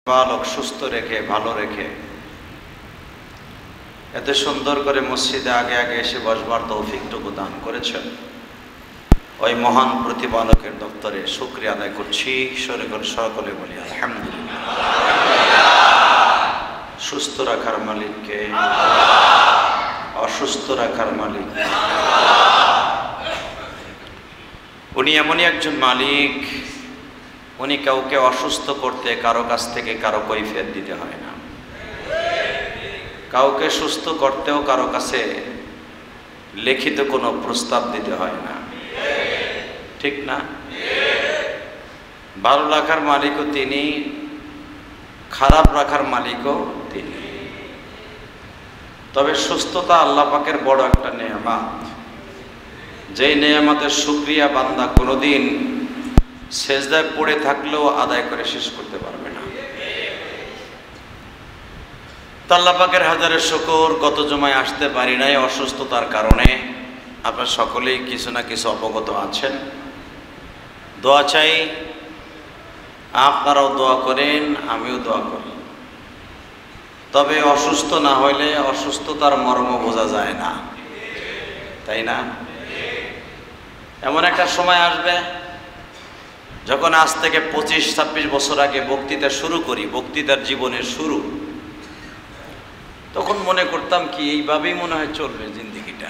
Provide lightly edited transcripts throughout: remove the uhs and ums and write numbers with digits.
বালক সুস্থ রেখে ভালো রেখে এত সুন্দর করে মসজিদে আগে আগে এসে বসবার তৌফিকটুকু দান করেছেন, ওই মহান প্রতিপালকের দপ্তরে শুকরিয়া আদায় করছি। সকলে বলি আলহামদুলিল্লাহ। সুস্থ রাখার মালিককে, অসুস্থ রাখার মালিক উনি এমনই একজন মালিক, উনি কাউকে অসুস্থ করতে কারো কাছ থেকে কারো কৈফিয়ত দিতে হয় না, কাউকে সুস্থ করতেও কারো কাছে লিখিত কোনো প্রস্তাব দিতে হয় না, ঠিক না? ভালো রাখার মালিকও তিনি, খারাপ রাখার মালিকও তিনি। তবে সুস্থতা আল্লাহ পাকের বড় একটা নেয়ামত, যেই নেয়ামতের শুকরিয়া বান্দা কোনোদিন সেজদায় পড়ে থাকলেও আদায় করে শেষ করতে পারবে না। আল্লাহ পাকের হাজারের শুকর, গত জমায় আসতে পারি নাই অসুস্থতার কারণে। আপনারা সকলেই কিছু না কিছু অবগত আছেন। দোয়া চাই, আপনারাও দোয়া করেন, আমিও দোয়া করি। তবে অসুস্থ না হইলে অসুস্থতার মর্ম বোঝা যায় না, তাই না? এমন একটা সময় আসবে যখন আজ থেকে 25-26 বছর আগে বক্তৃতা শুরু করি, বক্তৃতার জীবনের শুরু, তখন মনে করতাম কি এইভাবেই মনে হয় চলবে জিন্দিগিটা।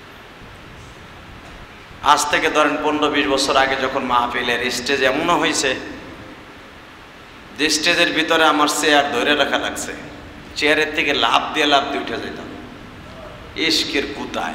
আজ থেকে ধরেন 15-20 বছর আগে যখন মাহফিলের স্টেজ এমনও হয়েছে যে স্টেজের ভিতরে আমার চেয়ার ধরে রাখা লাগছে, চেয়ারের থেকে লাফ দিয়ে উঠে যেতাম ইশকের কুতায়।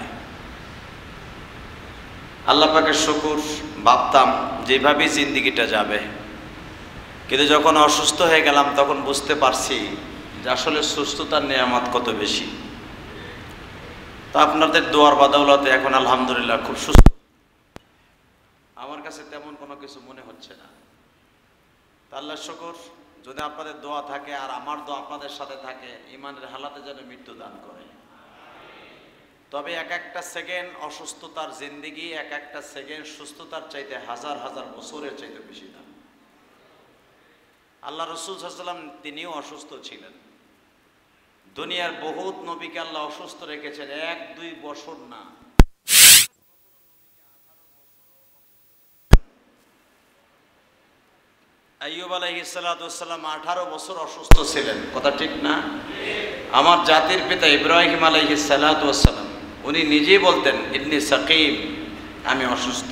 আল্লাহ পাকের শুকর, ভাবতাম যেভাবেই জিন্দিগিটা যাবে, কিন্তু যখন অসুস্থ হয়ে গেলাম তখন বুঝতে পারছি যে আসলে সুস্থতার নেয়ামত কত বেশি। তা আপনাদের দোয়ার বাদৌলতে এখন আলহামদুলিল্লাহ খুব সুস্থ। আমার কাছে তেমন কোনো কিছু মনে হচ্ছে না। তা আল্লাহর শুকর, যদি আপনাদের দোয়া থাকে আর আমার দোয়া আপনাদের সাথে থাকে, ইমানের হালাতে যেন মৃত্যু দান করে। তবে এক একটা সেকেন্ড অসুস্থতার জিন্দিগি, এক একটা সেকেন্ড সুস্থতার চাইতে হাজার হাজার বছরের চাইতে বেশি দাম। আল্লাহ রসুল সাল্লাল্লাহু আলাইহি ওয়াসাল্লাম তিনিও অসুস্থ ছিলেন। দুনিয়ার বহুত নবীকে আল্লাহ অসুস্থ রেখেছেন, 1-2 বছর না। আইয়ুব আলাইহিস সালাতু ওয়াস সালাম 18 বছর অসুস্থ ছিলেন, কথা ঠিক না? আমার জাতির পিতা ইব্রাহিম আলাইহিস সালাতু ওয়াস সালাম উনি নিজেই বলতেন ইন্নী সাকিম, আমি অসুস্থ।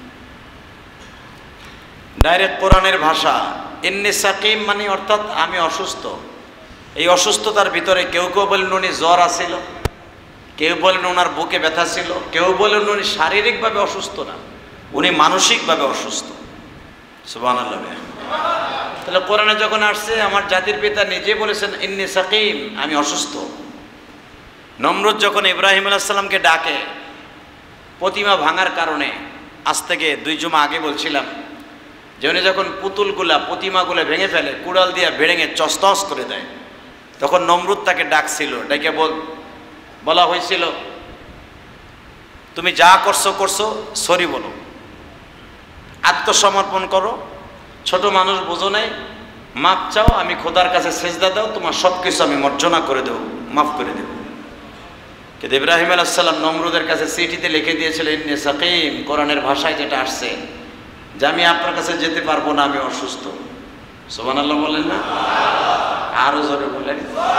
ডাইরেক্ট কোরআনের ভাষা, ইন্নী সাকিম মানে অর্থাৎ আমি অসুস্থ। এই অসুস্থতার ভিতরে কেউ কেউ বলেন উনি জ্বর আছিল, কেউ বলেন ওনার বুকে ব্যথা ছিল, কেউ বলেন উনি শারীরিকভাবে অসুস্থ না, উনি মানসিকভাবে অসুস্থ। সুবহানাল্লাহ। তাহলে কোরআনে যখন আসছে আমার জাতির পিতা নিজে বলেছেন ইন্নী সাকিম, আমি অসুস্থ। নমরুদ যখন ইব্রাহিম আলাইহিস সালামকে ডাকে প্রতিমা ভাঙার কারণে, আজ থেকে 2 জুমা আগে বলছিলাম যে উনি যখন পুতুলগুলা প্রতিমাগুলো ভেঙে ফেলে, কুড়াল দিয়ে ভেঙে চস্তস করে দেয়, তখন নমরুদ তাকে ডাকছিল, ডেকে বলা হয়েছিল তুমি যা করছো সরি বলো, আত্মসমর্পণ করো, ছোট মানুষ বোঝো নাই, মাপ চাও, আমি খোদার কাছে সেজদা দাও, তোমার সব কিছু আমি মার্জনা করে দেবো, মাফ করে দেবো। কিন্তু ইব্রাহিম আলাইহিস সালাম নমরুদের কাছে চিঠিতে লিখে দিয়েছিলেন ইন্নী সাকিম, কোরআনের ভাষায় যেটা আসছে যে আমি আপনার কাছে যেতে পারবো না, আমি অসুস্থ। সুবহানাল্লাহ বলেন না? আরো জোরে বলেন।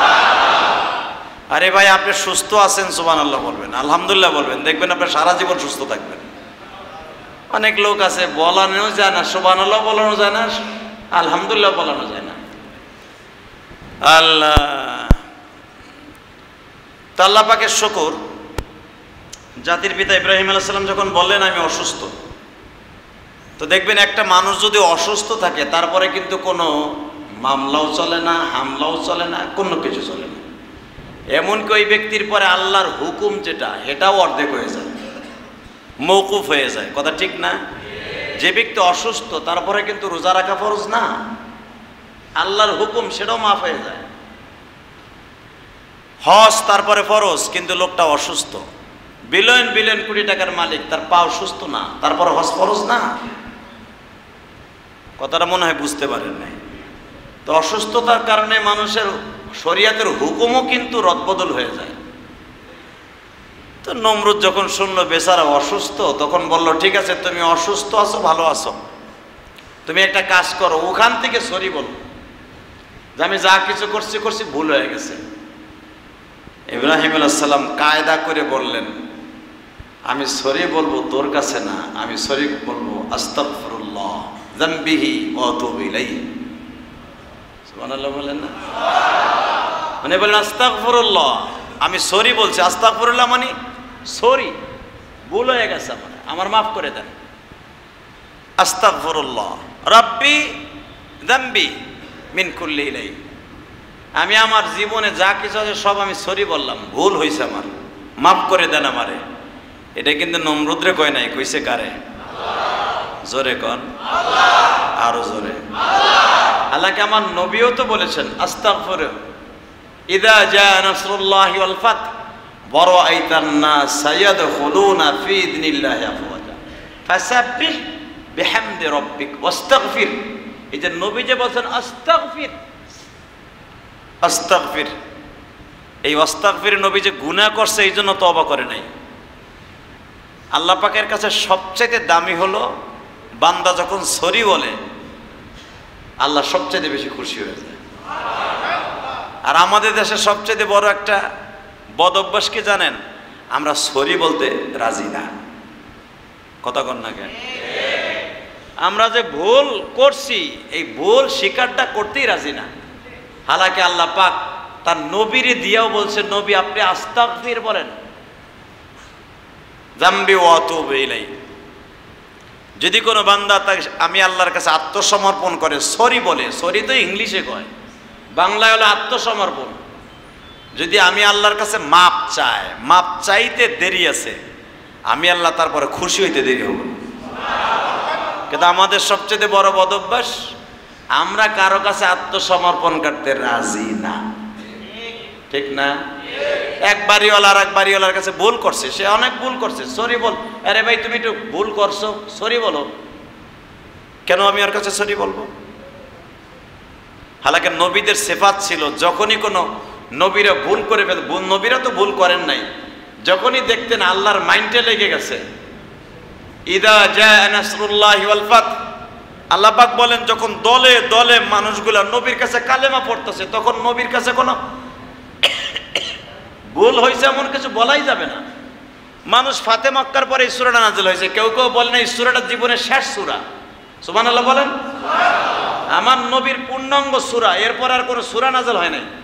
আরে ভাই আপনি সুস্থ আছেন, সুবহানাল্লাহ বলবেন, আলহামদুলিল্লাহ বলবেন, দেখবেন আপনি সারা জীবন সুস্থ থাকবেন। অনেক লোক আছে বলানো যায় না, সুবহানাল্লাহ বলানো যায় না, আলহামদুলিল্লাহ বলানো যায় না। আল্লাহ আল্লাহ পাকের শুকর, জাতির পিতা ইব্রাহিম আলাইহিস সালাম যখন বললেন আমি অসুস্থ, তো দেখবেন একটা মানুষ যদি অসুস্থ থাকে তারপরে কিন্তু কোনো মামলাও চলে না, হামলাও চলে না, কোনো কিছু চলে না। এমনকি ওই ব্যক্তির পরে আল্লাহর হুকুম যেটা, এটাও অর্ধেক হয়ে যায়, মওকুফ হয়ে যায়, কথা ঠিক না? যে ব্যক্তি অসুস্থ তারপরে কিন্তু রোজা রাখা ফরজ না, আল্লাহর হুকুম সেটাও মাফ হয়ে যায়। হজ তারপরে ফরজ, কিন্তু লোকটা অসুস্থ, বিলিয়ন বিলিয়ন কোটি টাকার মালিক, তার পাও সুস্থ না, তারপরে হজ ফরজ না। কথাটা মনে হয় বুঝতে পারেন নাই। তো অসুস্থতার কারণে মানুষের শরীয়তের হুকুমও কিন্তু রদবদল হয়ে যায়। তো নমরুদ যখন শুনলো বেচারা অসুস্থ, তখন বলল, ঠিক আছে তুমি অসুস্থ আছো, ভালো আছো, তুমি একটা কাজ করো, ওখান থেকে সরি বলো যে আমি যা কিছু করছি ভুল হয়ে গেছে। ইব্রাহিম আলাইহিস সালাম কায়দা করে বললেন, আমি সরি বলবো তোর কাছে না, আমি সরি বলবো আস্তাগফিরুল্লাহ যামবিহি ওয়া আতুবু ইলাইহি। সুবহানাল্লাহ বলেন না? মানে বলেন আস্তাগফিরুল্লাহ, আমি সরি বলছি। আস্তাগফিরুল্লাহ মানে সরি, ভুল হয়ে গেছে আমার মাফ করে দেন। আস্তাগফিরুল্লাহ রাব্বি যামবি মিন কুল্লি ইলাইহি, আমি আমার জীবনে যা কিছু আছে সব আমি সরি বললাম, ভুল হয়েছে আমার, মাফ করে দেন আমারে। এটা কিন্তু নমরুদরে কয় নাই, কইছে কারে? জোরে কন, আরো জোরে। আল্লাহকে আমার নবীও তো বলেছেন আস্তাগফির ইযা জা নাসরুল্লাহি ওয়াল ফাত ওয়া রাআইতান নাস ইয়াদখুলুনা ফি দীনিল্লাহি আফওয়াজা ফাসাব্বিহ বিহামদি রাব্বিক ওয়াস্তাগফির। এই যে নবী যে বলেন আস্তাগফির, আস্তাগফির, এই আস্তাগফির নবী যে গুনাহ করছে এই জন্য তওবা করে নাই। আল্লাহ পাকের কাছে সবচেয়ে দামি হলো বান্দা যখন সরি বলে, আল্লাহ সবচেয়ে বেশি খুশি হয়ে যায়। আর আমাদের দেশে সবচেয়ে বড় একটা বদ অভ্যাস কি জানেন? আমরা সরি বলতে রাজি না। কথা কন না কেন? আমরা যে ভুল করছি এই ভুল স্বীকারটা করতেই রাজি না। হালাকি আল্লাহ পাক তার নবীরে দিয়াও বলছে, নবী আপনি আস্তাগফির বলেন, যামবি ওয়া আতুবু ইলাইহি। যদি কোনো বান্দা আমি আল্লাহর কাছে আত্মসমর্পণ করে সরি বলে, সরি তো ইংলিশে কয়, বাংলায় হলো আত্মসমর্পণ। যদি আমি আল্লাহর কাছে মাপ চাই, মাপ চাইতে দেরি আছে, আমি আল্লাহ তারপরে খুশি হইতে দেরি হব। কিন্তু আমাদের সবচেয়ে বড় বদ অভ্যাস, আমরা কারো কাছে আত্মসমর্পণ করতে রাজি না। ঠিক না? এক বাড়িওয়ালা আর এক বাড়িওয়ালার কাছে ভুল করছে, সে অনেক ভুল করছে, সরি বল। আরে ভাই তুমি একটু ভুল করছো, সরি বলো। কেন আমি ওর কাছে সরি বলবো? হালাকে নবীদের সিফাত ছিল, যখনই কোনো নবীরা ভুল করে ফেলে, নবীরা তো ভুল করেন নাই, যখনই দেখতেন আল্লাহর মাইন্ডে লেগে গেছে, ইদা জা নাসরুল্লাহি ওয়াল ফাত, আল্লাহ পাক বলেন যখন দলে দলে মানুষগুলা নবীর কাছে কালেমা পড়তেছে, তখন নবীর কাছে কোনো ভুল হয়েছে এমন কিছু বলাই যাবে না। মানুষ ফাতে মক্কার পরে এই সূরাটা নাযিল হয়েছে, কেউ কেউ বলেন এই সূরাটা জীবনের শেষ সূরা। সুবহানাল্লাহ বলেন। আমার নবীর পূর্ণাঙ্গ সূরা, এরপর আর কোনো সূরা নাযিল হয় নাই।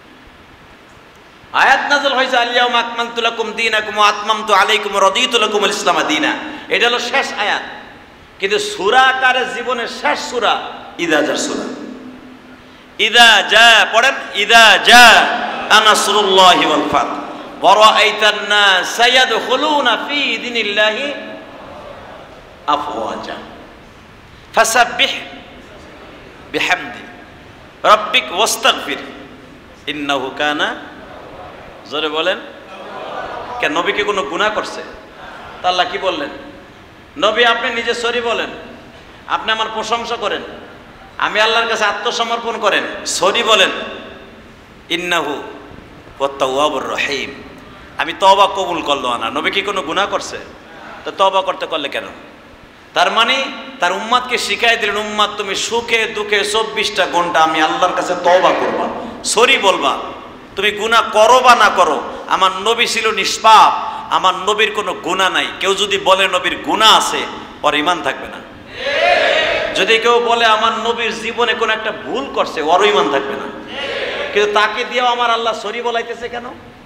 আয়াত নাযিল হয়েছে আল-ইয়াউমা আকমালতু লাকুম দীনাকুম ওয়া আতমামতু আলাইকুম ওয়া রাদিতু লাকুমুল ইসলামা দীনা, এটা হলো শেষ আয়াত। কিন্তু সূরা আকারে জীবনের শেষ সূরা ইদা জার সূরা। ইদা জা পড়েন, ইদা জা নাসরুল্লাহি ওয়াল ফাত ওয়া রাআইতান নাস ইয়াদখুলুনা ফি দীনিল্লাহি আফওয়াজা ফাসাব্বিহ বিহামদি রাব্বিক ওয়াস্তাগফির ইন্নাহু কানা। জোরে বলেন। কেন নবী কি কোনো গুনাহ করছে? তা আল্লাহ কি বললেন? নবী আপনি নিজে সরি বলেন, আপনি আমার প্রশংসা করেন, আমি আল্লাহর কাছে আত্মসমর্পণ করেন, সরি বলেন, ইন্নাহু ওয়াত-তাওয়াবুর রহিম, আমি তওবা কবুল করলাম না। নবী কি কোনো গুনাহ করছে? তো তওবা করতে করলে কেন? তার মানে তার উম্মতকে শিখাই দিলেন, উম্মত তুমি সুখে দুঃখে 24টা ঘন্টা আমি আল্লাহর কাছে তওবা করবা, সরি বলবা। তুমি গুনাহ করো বা না করো, আমার নবী ছিল নিষ্পাপ, আমার নবীর কোনো গুনাহ নাই। কেউ যদি বলে নবীর গুনাহ আছে, ওর ঈমান থাকবে না। যদি কেউ বলে আমার নবীর জীবনে কোনো একটা ভুল করছে, ওর ঈমান থাকবে না। কিন্তু তাকে দিয়েও আমার আল্লাহ সরি বলাইতেছে কেন?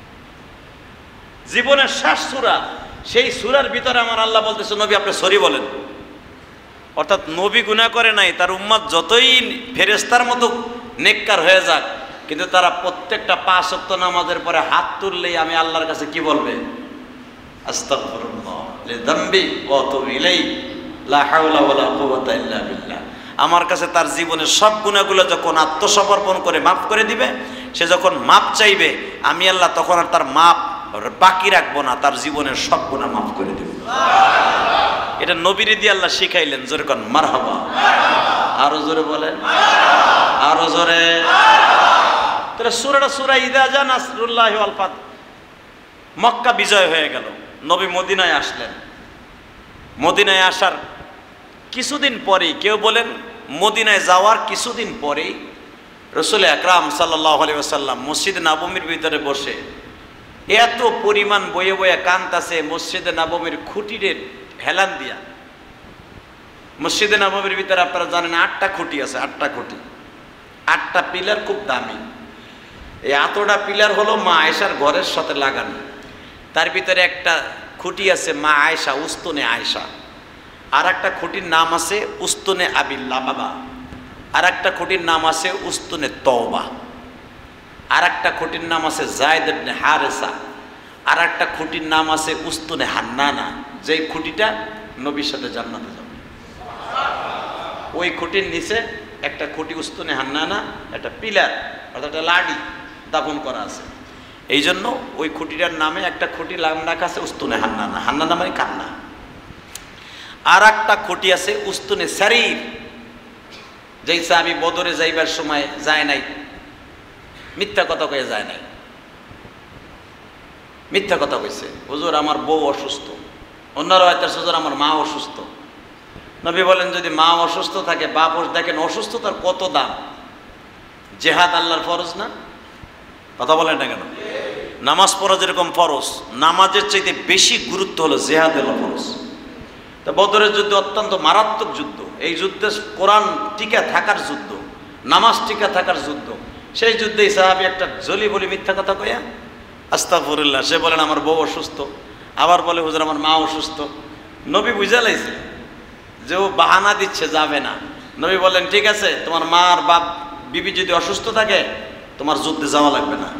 জীবনের শেষ সূরা, সেই সূরার ভিতরে আমার আল্লাহ বলতেছে নবী আপনি সরি বলেন। অর্থাৎ নবী গুনাহ করে নাই, তার উম্মত যতই ফেরেশতার মতো নেককার হয়ে যাক, কিন্তু তারা প্রত্যেকটা 5 ওয়াক্ত নামাজের পরে হাত তুললেই আমি আল্লাহর কাছে কি বলবে? আস্তাগফিরুল্লাহ লিযামবি ওয়া আতুবু ইলাইহি লা হাওলা ওয়ালা কুওয়াতা ইল্লা বিল্লাহ। আমার কাছে তার জীবনের সব গুনাহগুলো যখন আত্মসমর্পণ করে মাফ করে দিবে, সে যখন মাপ চাইবে, আমি আল্লাহ তখন আর তার মাপ বাকি রাখবো না, তার জীবনের সব গুনাহ মাফ করে দেব। এটা নবীরে দিয়ে আল্লাহ শিখাইলেন। জোরে কোন মারহাবা, আরো জোরে বলেন, আরো জোরে। তাহলে সূরা ইযা জা নাসরুল্লাহি ওয়াল ফাত, মক্কা বিজয় হয়ে গেল, নবী মদিনায় আসলেন। মদিনায় আসার কিছুদিন পরেই, কেউ বলেন মদিনায় যাওয়ার কিছুদিন পরেই, রাসূল আকরাম সাল্লাল্লাহু আলাইহি ওয়াসাল্লাম মসজিদে নববীর ভিতরে বসে এত পরিমাণ বয়ে বয়ে কাঁদতাছে। মসজিদে নববীর খুঁটিরে হেলান দিয়া, মসজিদে নববীর ভিতরে আপনারা জানেন 8টা খুঁটি আছে, 8টা খুঁটি, 8টা পিলার, খুব দামি। এই 8টা পিলার হলো মা আয়েশার ঘরের সাথে লাগানো। তার ভিতরে একটা খুঁটি আছে মা আয়েশা, উস্তুনে আয়েশা। আর একটা খুঁটির নাম আছে উস্তুনে আবিল্লা বাবা। আর একটা খুঁটির নাম আছে উস্তুনে তওবা। আর একটা খুঁটির নাম আছে যায়েদ ইবনে হারেসা। আর একটা খুঁটির নাম আছে উস্তুনে হান্নানা, যেই খুঁটিটা নবীর সাথে জান্নাতে যাবে। ওই খুঁটির নিচে একটা খুঁটি উস্তুনে হান্নানা, একটা পিলার অর্থাৎ একটা লাডি দাপন করা আছে। এই জন্য ওই খুঁটিটার নামে একটা খুঁটি নাম রাখা আছে উস্তুনে হান্নানা। হান্নানা মানে কান্না। আর একটা খুঁটি আছে উস্তুনে সারির, যেই সাহাবী বদরে যাইবার সময় যায় নাই, মিথ্যা কথা কয়ে যায় নাই, মিথ্যা কথা কইছে, হুজুর আমার বউ অসুস্থ। অন্যরা হয়তো হুজুর আমার মা অসুস্থ। নবী বলেন যদি মা অসুস্থ থাকে, বাপ, দেখেন অসুস্থতার কত দাম। জেহাদ আল্লাহর ফরজ না? কথা বলেন না কেন? নামাজ পড়া যেরকম ফরজ, নামাজের চাইতে বেশি গুরুত্ব হলো জেহাদ হলো ফরজ। তা বদরের যুদ্ধ অত্যন্ত মারাত্মক যুদ্ধ। এই যুদ্ধে কোরআন টিকা থাকার যুদ্ধ, নামাজ টিকা থাকার যুদ্ধ। সেই যুদ্ধেই সাহাবী একটা জলি বলি মিথ্যা কথা কইয়া, আস্তাগফিরুল্লাহ, সে বলেন আমার বউ অসুস্থ, আবার বলে হুজুর আমার মা অসুস্থ। নবী বুঝা লাইছে যে ও বাহানা দিচ্ছে, যাবে না। নবী বলেন ঠিক আছে, তোমার মা আর বাপ বিবি যদি অসুস্থ থাকে তোমার যুদ্ধে যাওয়া লাগবে না।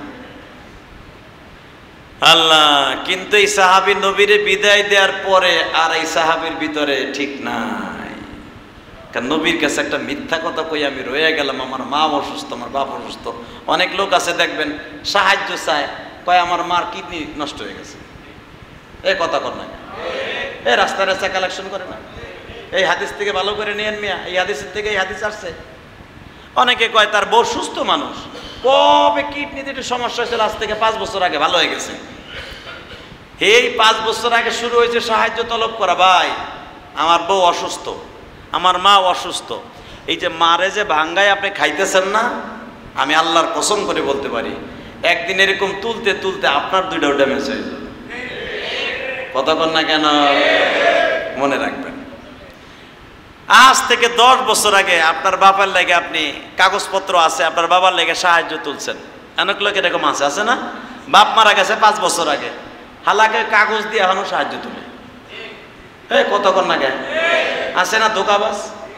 আল্লাহ, কিন্তু এই সাহাবী নবীরে বিদায় দেওয়ার পরে আর এই সাহাবীর ভিতরে ঠিক নাই। কারণ নবীর কাছে একটা মিথ্যা কথা কই আমি রয়ে গেলাম, আমার মা অসুস্থ, আমার বাপ অসুস্থ। অনেক লোক আছে দেখবেন সাহায্য চায়, কয় আমার মার কিডনি নষ্ট হয়ে গেছে। এই কথা কর না, এই রাস্তায় রাস্তায় কালেকশন করে না, এই হাদিস থেকে ভালো করে নিয়েন মিয়া, এই হাদিসের থেকে এই হাদিস আসছে। অনেকে কয় তার বউ সুস্থ মানুষ, কবে কিডনিতে একটু সমস্যা হয়েছিল, আজ থেকে 5 বছর আগে ভালো হয়ে গেছে। এই 5 বছর আগে শুরু হয়েছে সাহায্য তলব করা। ভাই আমার বউ অসুস্থ, আমার মা অসুস্থ, এই যে মারে যে ভাঙ্গায় আপনি খাইতেছেন না, আমি আল্লাহর কসম করে বলতে পারি একদিন এরকম তুলতে তুলতে আপনার 2টাও ড্যামেজ হয়ে যাবে। কতক্ষণ না কেন? মনে রাখবেন, আজ থেকে 10 বছর আগে আপনার বাবার লেগে আপনি কাগজপত্র আছে, আপনার বাবার লেগে সাহায্য তুলছেন। অনেক লোক এরকম আছে, আছে না? বাপ মারা গেছে 5 বছর আগে, হালাকে কাগজ দিয়ে এখনো সাহায্য তুলে। এই কতক্ষণ না কেন? আছে না ধোকাবাজ?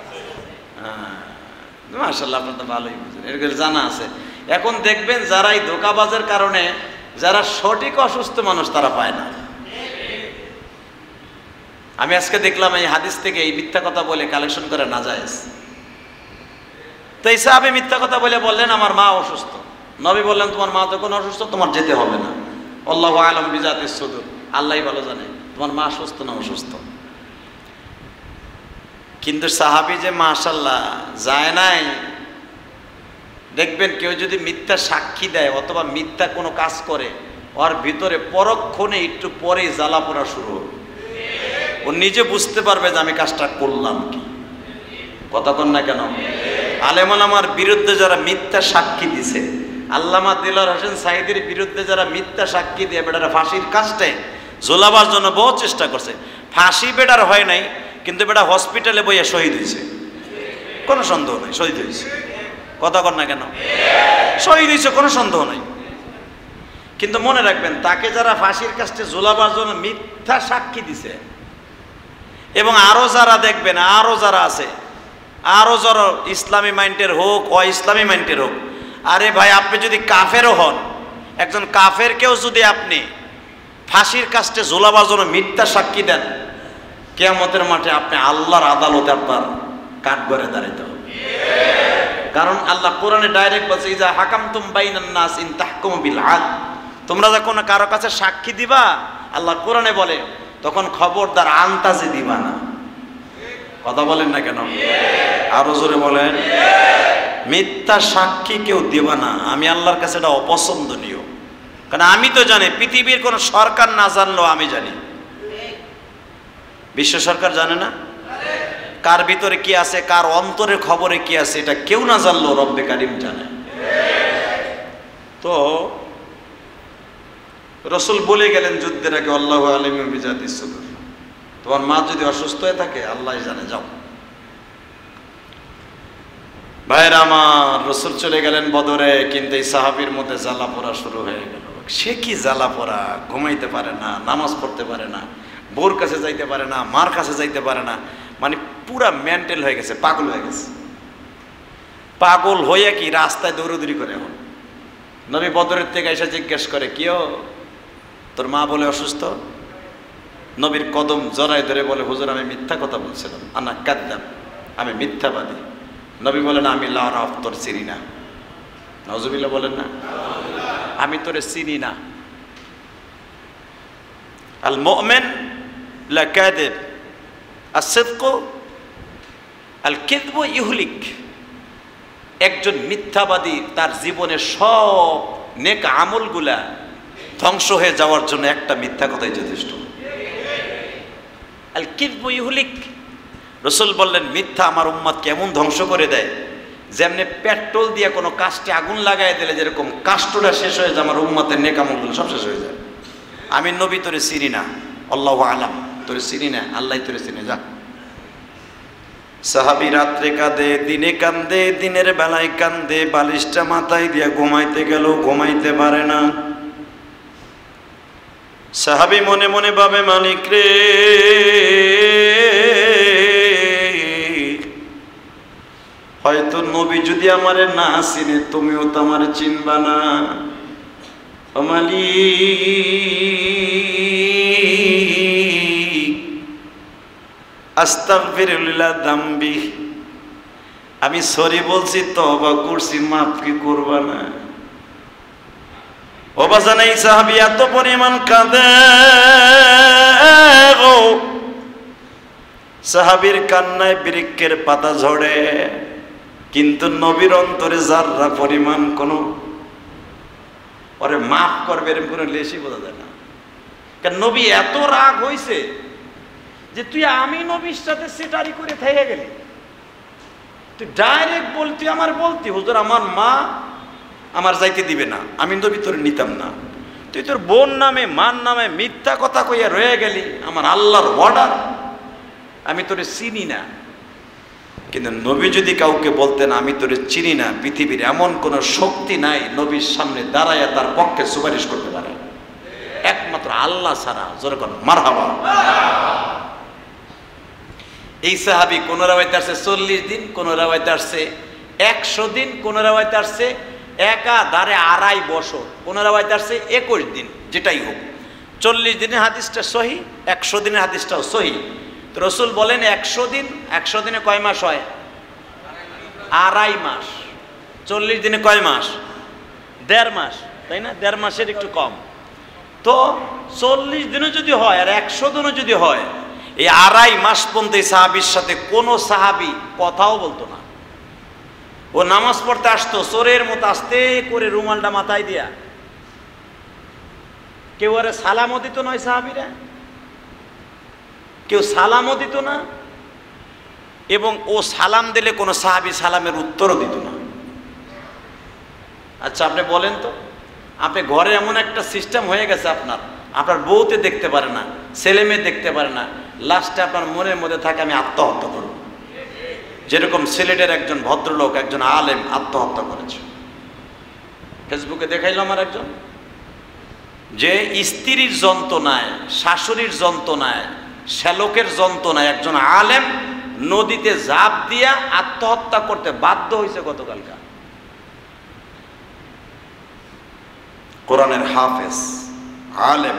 মাশাআল্লাহ, আপনার তো ভালোই বুঝেন, এরকম জানা আছে। এখন দেখবেন যারা এই ধোকাবাজের কারণে যারা সঠিক অসুস্থ মানুষ তারা পায় না। আমি আজকে দেখলাম এই হাদিস থেকে এই মিথ্যা কথা বলে কালেকশন করে না জায়েজ। তো এই সাহাবী মিথ্যা কথা বলে বললেন আমার মা অসুস্থ। নবী বললেন তোমার মা যখন অসুস্থ তোমার যেতে হবে না। আল্লাহু আ'লাম বিজাতিস সুদূর, আল্লাহই ভালো জানে তোমার মা সুস্থ না অসুস্থ। কিন্তু সাহাবী যে মাশাআল্লাহ যায় নাই। দেখবেন কেউ যদি মিথ্যা সাক্ষী দেয় অথবা মিথ্যা কোনো কাজ করে, ওর ভিতরে পরক্ষণে একটু পরেই জ্বালা পোড়া শুরু হবে। ও নিজে বুঝতে পারবে যে আমি কাজটা করলাম কি। কতক্ষণ না কেন? আলেম ওলামার বিরুদ্ধে যারা মিথ্যা সাক্ষী দিছে, আল্লামা দিলওয়ার হোসেন সাঈদীর বিরুদ্ধে যারা মিথ্যা সাক্ষী দিয়ে বেটারা ফাঁসির কাজটায় ঝোলাবার জন্য বহু চেষ্টা করছে। ফাঁসি বেটার হয় নাই, কিন্তু বেটা হসপিটালে বইয়া শহীদ হয়েছে, কোনো সন্দেহ নাই, শহীদ হয়েছে। কথা কর না কেন? শহীদ হয়েছে, কোনো সন্দেহ নাই। কিন্তু মনে রাখবেন তাকে যারা ফাঁসির কাজটা ঝোলাবার জন্য মিথ্যা সাক্ষী দিছে, এবং আরো যারা দেখবেন আরো যারা আছে, আরো যারা ইসলামী মাইন্ডের হোক ইসলামী মাইন্ডের হোক, আরে ভাই আপনি যদি কাফেরও হন, একজন কাফেরকেও যদি আপনি ফাঁসির কাজটা ঝোলাবার জন্য মিথ্যা সাক্ষী দেন, কিয়ামতের মাঠে আপনি আল্লাহর আদালতে আপনার কাঠগড়ে দাঁড়াইতে হবে। কারণ আল্লাহ কোরআনে ডাইরেক্ট বলছে ইজা হাকামতুম বাইনান নাস ইন তাহকুমু বিল আদল, তোমরা যখন কারো কাছে সাক্ষী দিবা, আল্লাহ কোরআনে বলে তখন খবরদার আন্তাজে দিবা না, কথা বলেন না কেন? আরো জোরে বলেন। মিথ্যা সাক্ষী কেউ দেবা না, আমি আল্লাহর কাছে এটা অপছন্দনীয়। কারণ আমি তো জানি, পৃথিবীর কোন সরকার না জানলেও আমি জানি। বিশ্ব সরকার জানে না কার ভিতরে কি আছে, কার অন্তরের খবরে কি আছে, এটা কেউ না জানলেও রব্বে কারিম জানে। তো রাসূল বলে গেলেন যুদ্ধের আগে, আল্লাহু আলিমু বিজাতিস সুদূর, তোমার মা যদি অসুস্থ হয়ে থাকে আল্লাহ জানে, যাও। ভাইরা আমার, রাসূল চলে গেলেন বদরে, কিন্তু এই সাহাবীর মধ্যে জ্বালা পোড়া শুরু হয়ে গেল। সে কি জ্বালা পোড়া, ঘুমাইতে পারে না, নামাজ পড়তে পারে না, বোর কাছে যাইতে পারে না, মার কাছে যাইতে পারে না, মানে পুরা মেন্টাল হয়ে গেছে, পাগল হয়ে গেছে। পাগল হয়ে কি রাস্তায় দৌড়দৌড়ি করে। এখন নবী বদরের থেকে এসে জিজ্ঞেস করে, কিও তোর মা বলে অসুস্থ? নবীর কদম জড়াই ধরে বলে, হুজুর আমি মিথ্যা কথা বলছিলাম, আনা কাদ্দাব, আমি মিথ্যাবাদী। নবী বলেন, আমি লা আরাফ, তোর চিনি না। নাউজুবিল্লাহ বলেন না, আমি তোরে চিনি না। আল মুমিন লা কাযিব, আস-সিদকু আল কিযবু ইহলিক। একজন মিথ্যাবাদী তার জীবনের সব নেক আমলগুলা ধ্বংস হয়ে যাওয়ার জন্য একটা মিথ্যা কথাই যথেষ্ট। আল কিযবু ইহলিক। রাসূল বললেন, মিথ্যা আমার উম্মতকে এমন ধ্বংস করে দেয়, যেমনি পেট্রোল দিয়ে কোনো কাস্টে আগুন লাগাই দিলে যেরকম কাস্টটা শেষ হয়ে যায়, আমার উম্মতের নেক আমলগুলো সব শেষ হয়ে যায়। আমি নবী তোরে চিনি না, আল্লাহু আলাম, তোরে চিনি না, আল্লাহ তোরে চিনি, যা। সাহাবী রাত্রে কাঁদে, দিনে কান্দে, দিনের বেলায় কান্দে, বালিশটা মাথায় দিয়ে ঘুমাইতে গেল, ঘুমাইতে পারে না। সাহাবী মনে মনে ভাবে, মালিক রে, হয়তো নবী যদি আমারে না চিনে, তুমিও তো আমারে চিনবা না। ও মালিক, আস্তাগফিরুল্লাহ যামবি, আমি সরি বলছি, তওবা করছি, মাফ কি করবা না? ও বাজান, এই সাহাবী এত পরিমাণ কাঁদে গো, সাহাবীর কান্নায় বৃক্ষের পাতা ঝরে, কিন্তু নবীর অন্তরে যাররা পরিমাণ কোনো ওরে মাফ করবে এরকম কোনো লেশই বোঝা যায় না। কারণ নবী এত রাগ হইছে যে, তুই আমি নবীর সাথে সেটারি করে থেকে গেলি, তুই ডাইরেক্ট বলতি, আমার বলতি, হুজুর আমার মা আমার যাইতে দিবে না, আমি নবী তোর নিতাম না, তুই তোর বোন নামে মার নামে মিথ্যা কথা কইয়া রয়ে গেলি, আমার আল্লাহর অর্ডার, আমি তোরে চিনি না। কিন্তু নবী যদি কাউকে বলতেন আমি তোরে চিনি না, পৃথিবীর এমন কোনো শক্তি নাই নবীর সামনে দাঁড়াইয়া তার পক্ষে সুপারিশ করতে পারে, একমাত্র আল্লাহ ছাড়া। জোরে কোন মারহাবা। এই সাহাবী কোন রাওয়ায়াতে আসছে 40 দিন, কোন রাওয়ায়াতে আসছে 100 দিন, কোন রাওয়ায়াতে আসছে একাধারে 2.5 বছর, কোন রাওয়ায়াতে আসছে 21 দিন। যেটাই হোক, 40 দিনের হাদিসটা সহি, 100 দিনের হাদিসটাও সহি। তো রাসূল বলেন 100 দিন, 100 দিনে কয় মাস হয়? 2.5 মাস। 40 দিনে কয় মাস? 1.5 মাস, তাই না? 1.5 মাসের একটু কম। তো 40 দিনও যদি হয় আর 100 দিনও যদি হয়, এই 2.5 মাস পর্যন্ত এই সাহাবীর সাথে কোনো সাহাবী কথাও বলতো না। ও নামাজ পড়তে আসতো চোরের মতো আস্তে করে, রুমালটা মাথায় দিয়া, কেউ আরে সালামও দিত নয়, সাহাবীরা কেউ সালামও দিত না, এবং ও সালাম দিলে কোনো সাহাবী সালামের উত্তরও দিত না। আচ্ছা আপনি বলেন তো, আপনি ঘরে এমন একটা সিস্টেম হয়ে গেছে, আপনার বউতে দেখতে পারে না, ছেলে মেয়ে দেখতে পারে না, লাস্টে আপনার মনের মধ্যে থাকে আমি আত্মহত্যা করব। যেরকম সিলেটের একজন ভদ্রলোক, একজন আলেম আত্মহত্যা করেছে, ফেসবুকে দেখাইল আমার একজন, যে স্ত্রীর যন্ত্রণায়, শাশুড়ির যন্ত্রণায়, শ্যালকের যন্ত্রণায় একজন আলেম নদীতে ঝাঁপ দিয়া আত্মহত্যা করতে বাধ্য হয়েছে গতকালকা। কোরআনের হাফেজ আলেম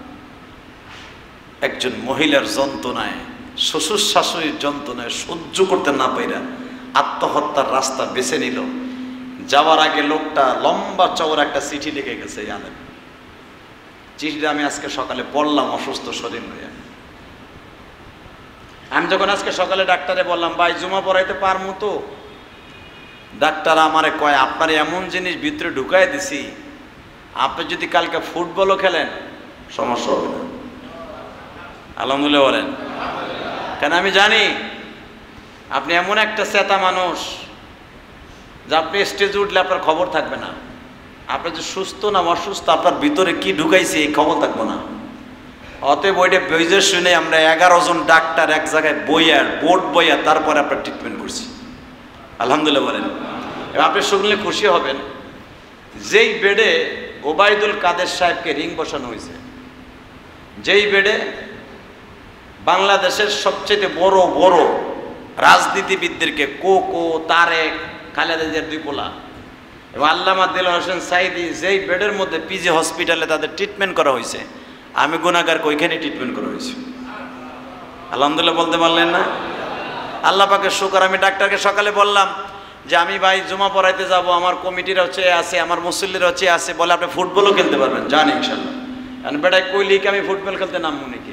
একজন মহিলার যন্ত্রণায়, শ্বশুর শাশুড়ির যন্ত্রণায় সহ্য করতে না পাইরা আত্মহত্যার রাস্তা বেছে নিল। যাওয়ার আগে লোকটা লম্বা চওড়া একটা চিঠি লিখে গেছে এই আলেম। চিঠিটা আমি আজকে সকালে পড়লাম অসুস্থ শরীর হয়ে। আমি যখন আজকে সকালে ডাক্তারে বললাম ভাই জুমা পড়াইতে পারমু তো, ডাক্তার আমারে কয় আপনার এমন জিনিস ভিতরে ঢুকাই দিছি, আপনি যদি কালকে ফুটবলও খেলেন সমস্যা হবে না। আলহামদুলিল্লাহ বলেন। কেন আমি জানি আপনি এমন একটা চেতা মানুষ যে আপনি স্টেজে উঠলে আপনার খবর থাকবে না, আপনি যে সুস্থ না অসুস্থ আপনার ভিতরে কি ঢুকাইছে এই খবর থাকবে না। অতএব ওইটা বইজে শুনে আমরা 11 জন ডাক্তার এক জায়গায় বোর্ড বইয়া তারপরে আপনার ট্রিটমেন্ট করছি। আলহামদুলিল্লাহ বলেন। এবার আপনি শুনলে খুশি হবেন, যেই বেডে ওবায়দুল কাদের সাহেবকে রিং বসানো হয়েছে, যেই বেডে বাংলাদেশের সবচেয়ে বড় বড় রাজনীতিবিদদেরকে কোকো তারেক খালেদা জিয়ার 2 পোলা এবং আল্লামা দেলোয়ার হোসেন সাইদি যেই বেডের মধ্যে পিজি হসপিটালে তাদের ট্রিটমেন্ট করা হয়েছে, আমি গুনাহগারকে ওইখানে ট্রিটমেন্ট করা হয়েছে। আলহামদুলিল্লাহ বলতে পারলেন না? আল্লাহ পাকের শুকর। আমি ডাক্তারকে সকালে বললাম যে আমি ভাই জুমা পড়াইতে যাব, আমার কমিটিরাও চেয়ে আছে, আমার মুসল্লিরাও চেয়ে আছে, বলে আপনি ফুটবলও খেলতে পারবেন, জান ইনশাল্লাহ। কারণ বেটায় কইলি কি আমি ফুটবল খেলতে নামবো নাকি?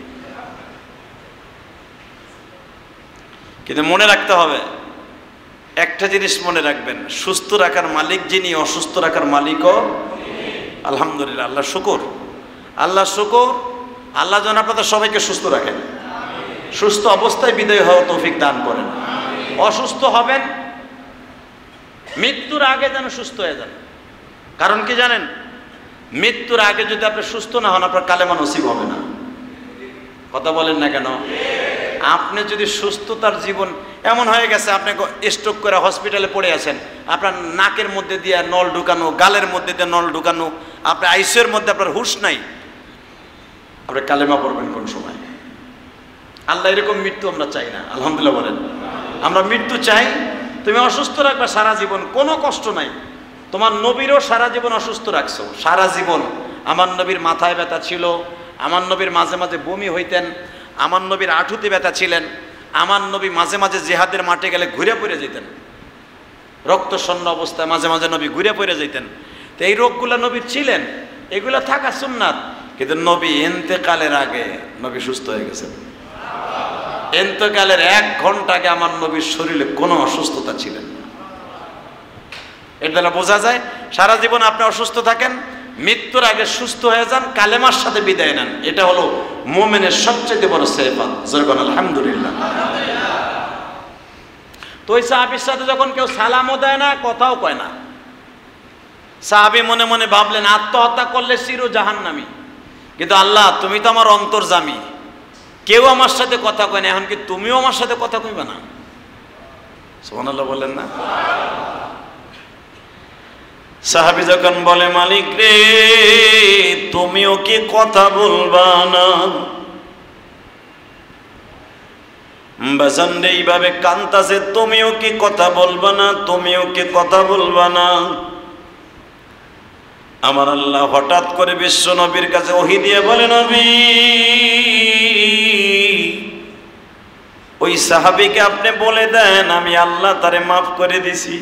কিন্তু মনে রাখতে হবে, একটা জিনিস মনে রাখবেন, সুস্থ রাখার মালিক যিনি, অসুস্থ রাখার মালিকও। আলহামদুলিল্লাহ, আল্লাহ শুকর, আল্লাহ শুকর। আল্লাহ যেন আপনাদের সবাইকে সুস্থ রাখেন, সুস্থ অবস্থায় বিদায় হওয়ার তৌফিক দান করেন। অসুস্থ হবেন, মৃত্যুর আগে যেন সুস্থ হয়ে যান। কারণ কি জানেন, মৃত্যুর আগে যদি আপনি সুস্থ না হন আপনার কালেমা নসিব হবে না। কথা বলেন না কেন? আপনি যদি সুস্থতার জীবন এমন হয়ে গেছে, আপনি স্ট্রোক করে হসপিটালে পড়ে আছেন, আপনার নাকের মধ্যে দিয়ে নল ঢুকানো, গালের মধ্যে দিয়ে নল ঢুকানো, আপনার আইসিইউর মধ্যে আপনার হুঁশ নাই, আপনি কালেমা পড়বেন কোন সময়? আল্লাহ এরকম মৃত্যু আমরা চাই না। আলহামদুলিল্লাহ বলেন। আমরা মৃত্যু চাই, তুমি অসুস্থ রাখবা সারা জীবন, কোনো কষ্ট নাই। তোমার নবীরও সারা জীবন অসুস্থ রাখছো, সারা জীবন। আমার নবীর মাথায় ব্যথা ছিল, আমার নবীর মাঝে মাঝে বমি হইতেন, আমার নবীর আঁঠুতে ব্যথা ছিলেন, আমার নবী মাঝে মাঝে জিহাদের মাঠে গেলে ঘুরে পড়ে যেতেন, রক্তশূন্য অবস্থায় মাঝে মাঝে নবী ঘুরে পড়ে যেতেন। তো এই রোগগুলো নবীর ছিলেন, এগুলো থাকা সুন্নাত। কিন্তু নবী ইন্তেকালের আগে নবী সুস্থ হয়ে গেছেন। ইন্তেকালের 1 ঘন্টা আগে আমার নবীর শরীরে কোনো অসুস্থতা ছিলেন না। এর দ্বারা বোঝা যায় সারা জীবন আপনি অসুস্থ থাকেন, মৃত্যুর আগে সুস্থ হয়ে যান, কালেমার সাথে বিদায় নেন। এটা হলো মুমিনের সবচেয়ে বড় সেফাত। জয়গণ আলহামদুলিল্লাহ। তো ওই সাহাবীর সাথে যখন কেউ সালামও দেয় না, কথাও কয় না, সাহাবী মনে মনে ভাবলেন আত্মহত্যা করলে চির জাহান্নামী। কিন্তু আল্লাহ তুমি তো আমার অন্তর্যামী, কেউ আমার সাথে কথা কয় না, এখন কি তুমিও আমার সাথে কথা কইবা না? সুবহানাল্লাহ বলেন না? সাহাবী যখন বলে মালিক রে তুমিও কি কথা বলবা না, বাজান এইভাবে কান্তাছে, তুমিও কি কথা বলবা না, তুমিও কি কথা বলবা না? আমার আল্লাহ হঠাৎ করে বিশ্ব নবীর কাছে ওহী দিয়ে বলে, নবী ওই সাহাবীকে আপনি বলে দেন আমি আল্লাহ তারে মাফ করে দিছি।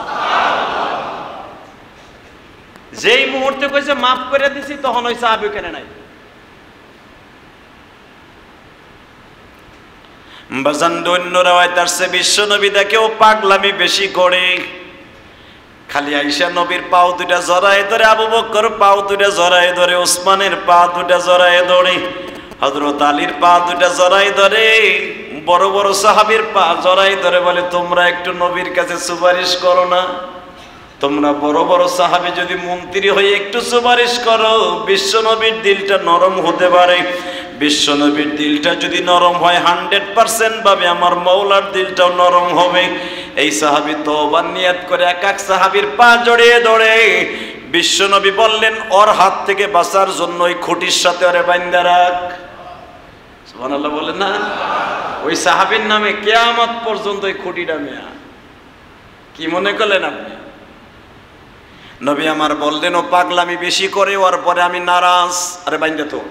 যেই মুহূর্তে কইছে মাফ করে দিছি, তখন ওই সাহাবী কেন নাই? বাজান অন্য রাওয়ায়াত আসছে বিশ্ব নবী দেখেও পাগলামি বেশি করে, খালি আয়েশা নবীর পাও দুটা জড়ায় ধরে, আবু বকর পাও দুটা জড়ায় ধরে, ওসমানের পা দুটা জড়ায় ধরে, হযরত আলীর পা দুটা জড়ায় ধরে, বড় বড় সাহাবীর পা জড়ায় ধরে বলে তোমরা একটু নবীর কাছে সুপারিশ করো না, তোমরা বড় বড় সাহাবী যদি মন্ত্রী হয়ে একটু সুপারিশ করো, বিশ্ব নবীর দিলটা নরম হতে পারে। বিশ্ব নবীর দিলটা যদি নরম হয় 100% ভাবে আমার মাওলার দিলটাও নরম হবে। এই সাহাবী তওবার নিয়ত করে এক এক সাহাবীর পা জড়িয়ে ধরে বিশ্ব নবী বললেন ওর হাত থেকে বাঁচার জন্য ওই খুঁটির সাথে ওরে বাঁধা রাখ। সুবহানাল্লাহ বলেন না? ওই সাহাবীর নামে কিয়ামত পর্যন্ত ওই খুঁটিটা মেয়া। কি মনে করলেন আপনি? নবী আমার বললেন ও পাগলামি বেশি করে, ওর পরে আমি নারাজ। আরে বাঁধা তো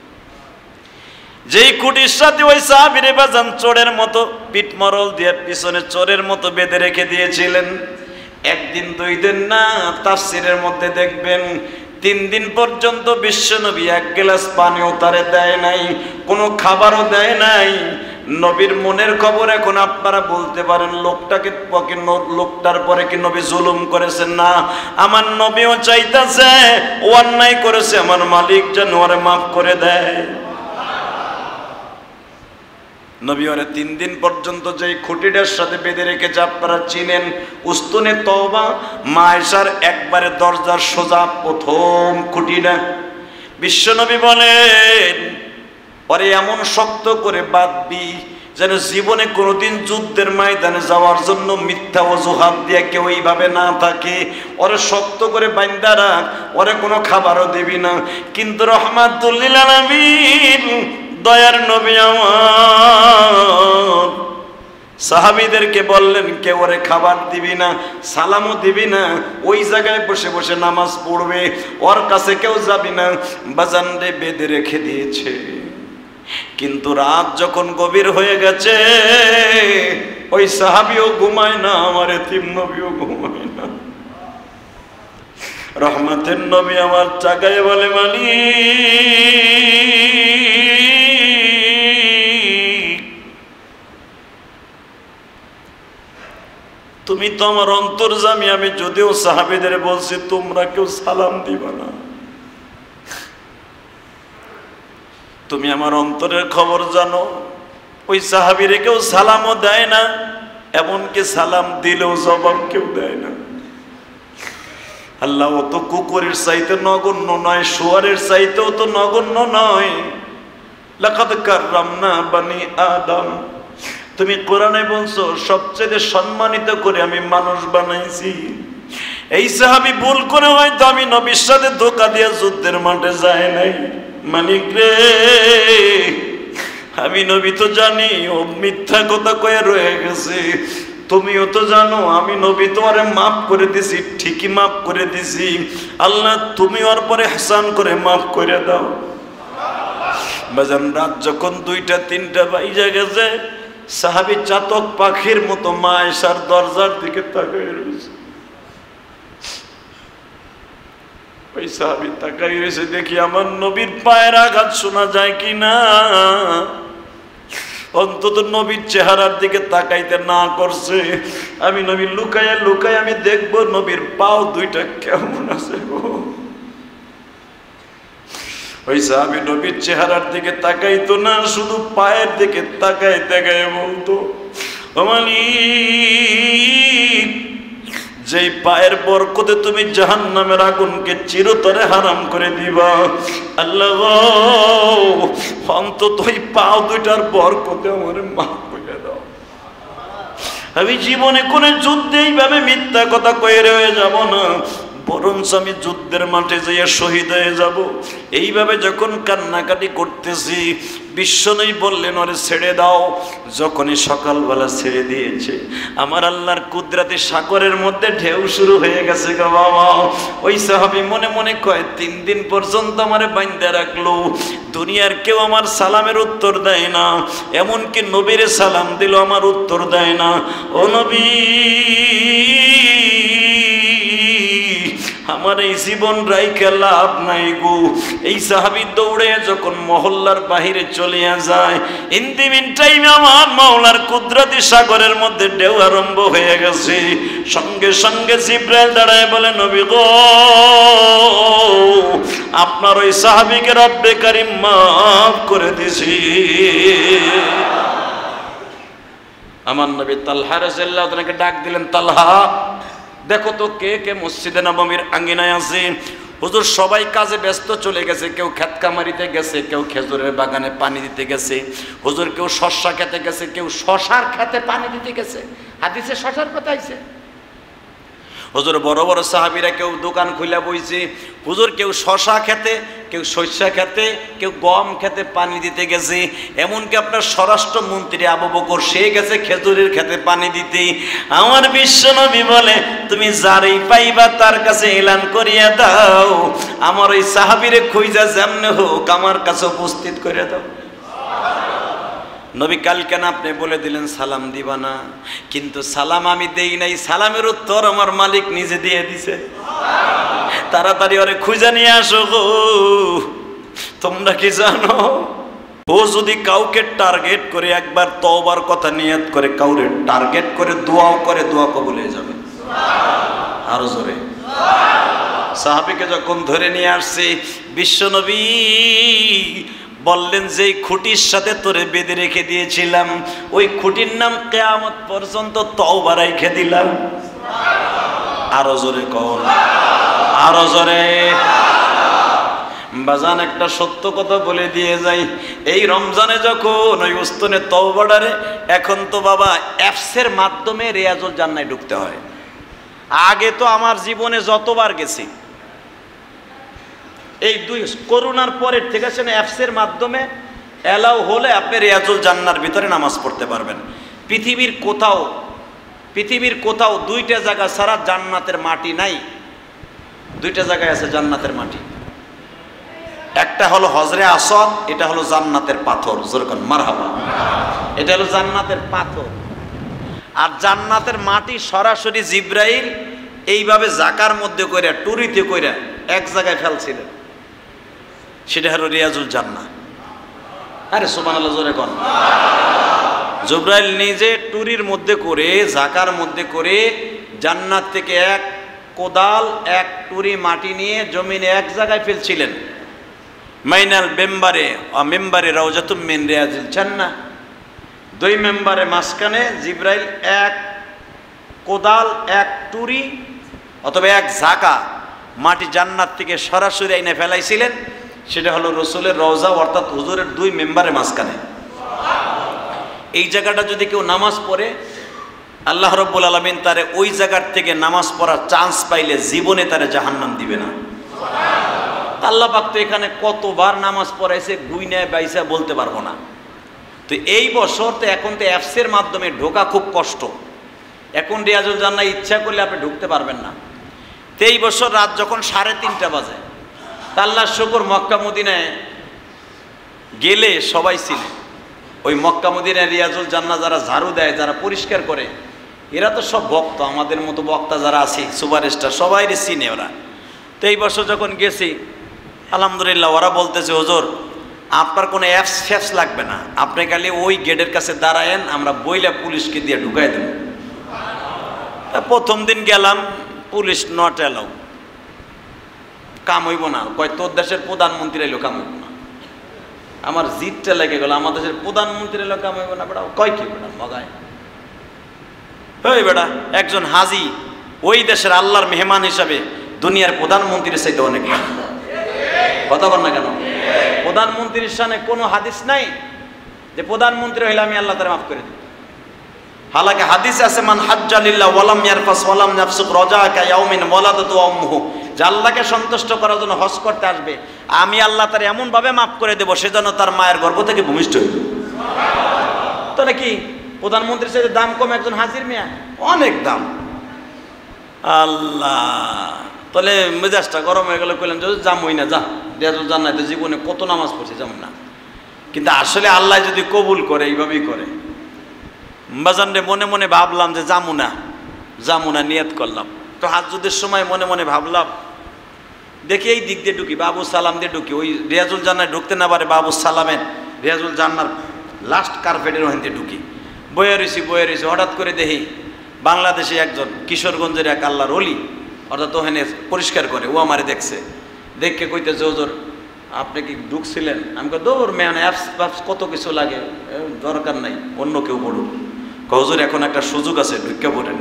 যেই খুঁটির সাথে ওই সাহাবীরে বাজান চোরের মতো পিঠ মরল দিয়ে পিছনে চোরের মতো বেঁধে রেখে দিয়েছিলেন, 1 দিন 2 দিন না, তাফসীরের মধ্যে দেখবেন 3 দিন পর্যন্ত বিশ্বনবী 1 গ্লাস পানিও তারে দেয় নাই, কোনো খাবারও দেয় নাই। নবীর মনের খবর এখন আপনারা বলতে পারেন লোকটার পরে কি নবী জুলুম করেছেন? না, আমার নবীও চাইতেছে ও অন্যায় করেছে, আমার মালিক যেন ওরে মাফ করে দেয়। নবী ওরে 3 দিন পর্যন্ত যেই খুঁটিটার সাথে বেঁধে রেখেছে আপনারা চিনেন, উস্তুনে তওবা, মা আয়েশার একবারে দরজার সোজা প্রথম খুঁটিটা। বিশ্বনবী বলেন ওরে এমন শক্ত করে বাঁধবি যেন জীবনে কোনোদিন যুদ্ধের ময়দানে যাওয়ার জন্য মিথ্যা অজুহাত দিয়ে কেউ এইভাবে না থাকে। ওরে শক্ত করে বাঁধা রাখ, ওরে কোনো খাবারও দিবি না। কিন্তু রহমাতুল লিল আলামিন দয়ার নবী আমার সাহাবীদেরকে বললেন কেউ ওরে খাবার দিবি না, সালামও দিবি না, ওই জায়গায় বসে বসে নামাজ পড়বে, ওর কাছে কেউ যাবি না। বাজানরে বেঁধে রেখে দিয়েছে। কিন্তু রাত যখন গভীর হয়ে গেছে, ওই সাহাবীও ঘুমায় না, আমার এতিম নবীও ঘুমায় না। রহমতের নবী আমার চাকায় বলে, মালিক তুমি তো আমার অন্তর্যামী। আমি যদিও সাহাবীদের বলছি তোমরা কেউ সালাম দিবা না, তুমি আমার অন্তরের খবর জানো। ওই সাহাবীরে কেউ সালামও দেয় না, এমনকি সালাম দিলেও জবাব কেউ দেয় না। আল্লাহ তো কুকুরের চাইতে নগণ্য নয়, শুয়ারের চাইতেও তো নগণ্য নয়। লাকাদ কাররামনা বানি আদম, তুমি কোরআনে বলছো সবচেয়ে সম্মানিত করে আমি মানুষ বানাইছি। এই সাহাবী ভুল করে হয়তো আমি নবীর সাথে ধোঁকা দিয়ে যুদ্ধের মাঠে যায় নাই। মালিক রে, আমি নবী তো জানি ও মিথ্যা কথা কয়ে রয়ে গেছে, তুমিও তো জানো আমি নবী তোমারে মাফ করে দিছি, ঠিকই মাফ করে দিছি। আল্লাহ তুমি ওর পরে হাসান করে মাফ করে দাও। বাজান রাত যখন 2টা-3টা বাজে গেছে, সাহাবী চাতক পাখির মতো মা আয়েশার দরজার দিকে তাকিয়ে রয়েছে। ওই সাহাবী তাকিয়ে রয়েছে, দেখি আমার নবীর পায়ের আঘাত শোনা যায় কিনা। অন্তত নবীর চেহারার দিকে তাকাইতে না করছে। আমি নবী লুকায়া লুকায়া আমি দেখবো নবীর পাও 2টা কেমন আছে গো। ওই সাহাবী নবীর চেহারার দিকে তাকাইতো না, শুধু পায়ের দিকে তাকায় তাকায় বলতো, ও মালিক যেই পায়ের বরকতে তুমি জাহান্নামের আগুনকে চিরতরে হারাম করে দিবা, আল্লাহ অন্তত ওই পাও 2টার বরকতে আমার মাফ করে দাও। আমি জীবনে কোনো যুদ্ধে এইভাবে মিথ্যা কথা কয়ে রয়ে যাব না, বরঞ্চ আমি যুদ্ধের মাঠে যেয়ে শহীদ হয়ে যাব। এইভাবে যখন কান্নাকাটি করতেছি, বিশ্বনবী বললেন ওরে ছেড়ে দাও। যখনই সকালবেলা ছেড়ে দিয়েছে, আমার আল্লাহর কুদরতি সাগরের মধ্যে ঢেউ শুরু হয়ে গেছে গো বাবা। ওই সাহাবী মনে মনে কয় 3 দিন পর্যন্ত আমারে বাইন্ধা রাখলো, দুনিয়ার কেউ আমার সালামের উত্তর দেয় না, এমনকি নবীরে সালাম দিল আমার উত্তর দেয় না। ও নবী, আমার এই জীবন রাইখা লাভ নাই গো। এই সাহাবী দৌড়ে যখন মহল্লার বাহিরে চলিয়া যায়, ইন দি মিন টাইমে আমার মাওলার কুদরতি সাগরের মধ্যে ঢেউ আরম্ভ হয়ে গেছে। সঙ্গে সঙ্গে জিবরাইল দাঁড়ায় বলে, নবী গো, আপনার ওই সাহাবীকে রব্বে কারীম মাফ করে দিছি। আমার নবী তালহা রাদিয়াল্লাহু তাআলাকে ডাক দিলেন, তালহা দেখো তো কে কে মসজিদে নববীর আঙ্গিনায় আছে। হুজুর সবাই কাজে ব্যস্ত চলে গেছে, কেউ ক্ষেত কামারিতে গেছে, কেউ খেজুরের বাগানে পানি দিতে গেছে, হুজুর কেউ শস্যা খেতে গেছে, কেউ শশার খেতে পানি দিতে গেছে। হাদিসে শশার কথা আইছে। হুজুর বড় বড় সাহাবীরা কেউ দোকান খুলে বইছে, হুজুর কেউ শশা খেতে, কেউ শস্যা খেতে, কেউ গম খেতে পানি দিতে গেছে। এমনকি আপনার স্বরাষ্ট্রমন্ত্রী আবু বকর সে গেছে খেজুরের খেতে পানি দিতে। আমার বিশ্বনবী বলে, তুমি যারই পাইবা তার কাছে এলান করিয়া দাও, আমার ওই সাহাবীরে খুঁজা যেমনে হোক আমার কাছে উপস্থিত করে দাও। নবী কালকে না আপনি বলে দিলেন সালাম দিবা না, কিন্তু সালাম আমি দেই নাই, সালামের উত্তর আমার মালিক নিজে দিয়ে দিছে। তাড়াতাড়ি ওরে খুঁজে নিয়ে আসো গো। তোমরা কি জানো ও যদি কাউকে টার্গেট করে একবার তওবার কথা নিয়ত করে, কাউরে টার্গেট করে দোয়াও করে, দোয়া কবুল হয়ে যাবে। আরো জোরে। সাহাবীকে যখন ধরে নিয়ে আসছে, বিশ্বনবী বললেন যে খুঁটির সাথে তোরে বেঁধে রেখে দিয়েছিলাম, ওই খুঁটির নাম কিয়ামত পর্যন্ত তওবা রেখে দিলাম। আরো জোরে কর, আরো জোরে। বাজান একটা সত্য কথা বলে দিয়ে যাই, এই রমজানে যখন ওই উস্তুনে তওবাটারে, এখন তো বাবা অ্যাপসের মাধ্যমে রিয়াজুল জান্নায় ঢুকতে হয়। আগে তো আমার জীবনে যতবার গেছি, এই দুই করোনার পরের থেকে সেন অ্যাপসের মাধ্যমে অ্যালাউ হলে আপনি রিয়াজুল জান্নার ভিতরে নামাজ পড়তে পারবেন। পৃথিবীর কোথাও দুইটা জায়গা ছাড়া জান্নাতের মাটি নাই। দুইটা জায়গায় আছে জান্নাতের মাটি, একটা হলো হজরে আসওয়াদ, এটা হলো জান্নাতের পাথর। যেরকম মারহাবা, এটা হলো জান্নাতের পাথর। আর জান্নাতের মাটি সরাসরি জিব্রাইল এইভাবে জাকার মধ্যে কইরা, টুরিতে কইরা এক জায়গায় ফেলছিলেন, সেটা হলো রিয়াজুল জান্নাহ। আরে সুবহানাল্লাহ, জোরে কোন। জিব্রাইল নিজে টুরির মধ্যে করে, জাকার মধ্যে করে জান্নাত থেকে এক কোদাল, এক টুরি মাটি নিয়ে জমিনে এক জায়গায় ফেলছিলেন। মাইনাল মেম্বারে রাউজাতুম মিন রিয়াজিল জান্নাহ, দুই মেম্বারে মাঝখানে জিব্রাইল এক কোদাল, এক টুরি অথবা এক ঝাঁকা মাটি জান্নাত থেকে সরাসরি আইনে ফেলাইছিলেন। সেটা হলো রসুলের রওজা, অর্থাৎ হুজুরের দুই মেম্বারে মাঝখানে। এই জায়গাটা যদি কেউ নামাজ পড়ে, আল্লাহ রাব্বুল আলামিন তারে ওই জায়গার থেকে নামাজ পড়ার চান্স পাইলে জীবনে তারে জাহান্নাম দিবে না। আল্লাহ পাক তো এখানে কতবার নামাজ পড়াইছে, গুইনায় বাইসা বলতে পারবো না। তো এই বছর তো এখন তো অ্যাপসের মাধ্যমে ঢোকা খুব কষ্ট। এখন রিয়াজুল জান্নাহ ইচ্ছা করলে আপনি ঢুকতে পারবেন না। তো এই বছর রাত যখন 3:30 বাজে, তা আল্লাহর শুকর মক্কা মদিনায় গেলে সবাই চিনে। ওই মক্কা মদিনায় রিয়াজুল জান্নাহ যারা ঝাড়ু দেয়, যারা পরিষ্কার করে, এরা তো সব ভক্ত, আমাদের মতো বক্তা যারা আছে সুপারস্টার, সবাই চিনে ওরা। তো এই বছর যখন গেছি, আলহামদুলিল্লাহ, ওরা বলতেছে হুজুর আপনার কোনো অ্যাপস লাগবে না, আপনি খালি ওই গেটের কাছে দাঁড়ায়েন, আমরা বইলা পুলিশকে দিয়ে ঢুকাই দেব। প্রথম দিন গেলাম, পুলিশ নট এলাও, কাম হইব না। কয় তোর দেশের প্রধানমন্ত্রী এলো, কাম হইব না। আমার জিতটা লেগে গেল, আমার দেশের প্রধানমন্ত্রী এলো, কাম হইব না। বেটা কয় কি বেটা মগায়, ওই বেটা একজন হাজি ওই দেশের আল্লাহর মেহমান হিসাবে দুনিয়ার প্রধানমন্ত্রীর চাইতে অনেক কথা বল না কেন? প্রধানমন্ত্রীর সামনে কোনো হাদিস নাই যে প্রধানমন্ত্রী হইলে আমি আল্লাহ তাআলা মাফ করে দিই। হালাকে হাদিস আছে, মান হাজ্জা লিল্লাহ ওয়ালাম ইয়ারফাস ওয়ালাম ইয়াফসুক রাজাকা ইয়াউমিন ওয়ালাদাতু উম্মুহু, যে আল্লাহকে সন্তুষ্ট করার জন্য হজ করতে আসবে, আমি আল্লাহ তার এমন ভাবে মাফ করে দেব সে যেন তার মায়ের গর্ভ থেকে ভূমিষ্ঠ হইল। তাহলে কি প্রধানমন্ত্রীর সাথে দাম কম একজন হাজির মিয়া? অনেক দাম। আল্লাহ, তাহলে মেজাজটা গরম হয়ে গেল, কইলাম যে যামই না, যা রিয়াজুল জান্নাহ তো জীবনে কত নামাজ পড়ছি, যেমন না। কিন্তু আসলে আল্লাহ যদি কবুল করে, এইভাবেই করে। বাজানরে মনে মনে ভাবলাম যে যামু না, নিয়ত করলাম। তো হাজ্জুদের সময় মনে মনে ভাবলাম দেখি এই দিক দিয়ে ঢুকি, বাবু সালাম দিয়ে ঢুকি। ওই রিয়াজুল জান্নাহ ঢুকতে না পারে, বাবু সালামের রিয়াজুল জান্নাহর লাস্ট কার্পেটের ওখান দিয়ে ঢুকি। বয়ে রয়েছি, হঠাৎ করে দেখি বাংলাদেশে একজন কিশোরগঞ্জের এক আল্লাহর ওলি, অর্থাৎ ওখানে পরিষ্কার করে, ও আমারে দেখছে, দেখে কইতেছে হুজুর আপনি কি ঢুকছিলেন? আমি কই দৌড় মেয়ান, অ্যাপস কত কিছু লাগে, দরকার নাই, অন্য কেউ পড়ুক। হুজুর এখন একটা সুযোগ আছে, ঢুকে পড়েন।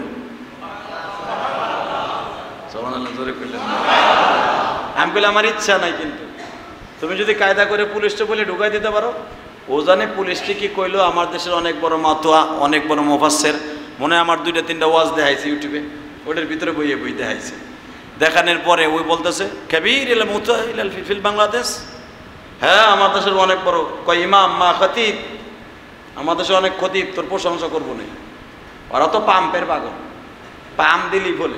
আমি বলে আমার ইচ্ছা নাই, কিন্তু তুমি যদি কায়দা করে পুলিশটা বলে ঢুকাই দিতে পারো। ও জানে পুলিশটি কি কইলো, আমার দেশের অনেক বড় মাতোয়া, অনেক বড় মুফাসসির, মনে হয় আমার 2-3টা ওয়াজ দেখাইছে ইউটিউবে, ওটার ভিতরে বই দেখাইছে। দেখানোর পরে ওই বলতেছে কবির ইল মুতাহিল ফিল বাংলাদেশ, হ্যাঁ আমার দেশের অনেক বড়, কয় ইমাম মা খতিব, আমার দেশে অনেক খতিব, তোর প্রশংসা করবো না। ওরা তো পাম্পের পাগল, পাম্প দিলি বলে।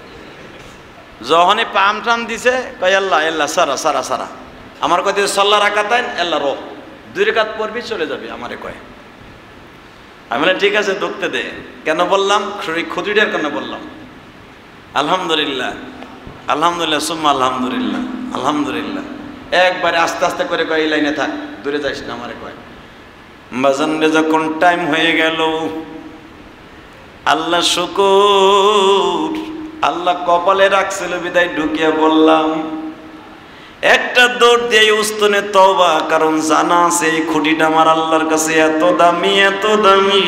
যখনই পাম্প টাম দিছে, কয় আল্লাহ সারা আমার কয় সাল্লা রাকাতাইন আল্লাহ রহ, 2 রাকাত পড়বি চলে যাবে, আমারে কয়। আমি বললাম ঠিক আছে ঢুকতে দে। কেন বললাম? খুদিটার কেন বললাম? আলহামদুলিল্লাহ সুম্মা আলহামদুলিল্লাহ। একবারে আস্তে আস্তে করে কয় এই লাইনে থাক, 2 দূরে যাইস না আমারে কয়। বাজানরে যখন টাইম হয়ে গেল, আল্লাহ শুকর, আল্লাহ কপালে রাখছিল বিদায় ঢুকিয়া বললাম, একটা দৌড় দিয়ে উস্তনে তওবা, কারণ জানা আছে এই খুঁটিটা আমার আল্লাহর কাছে এত দামি, এত দামি।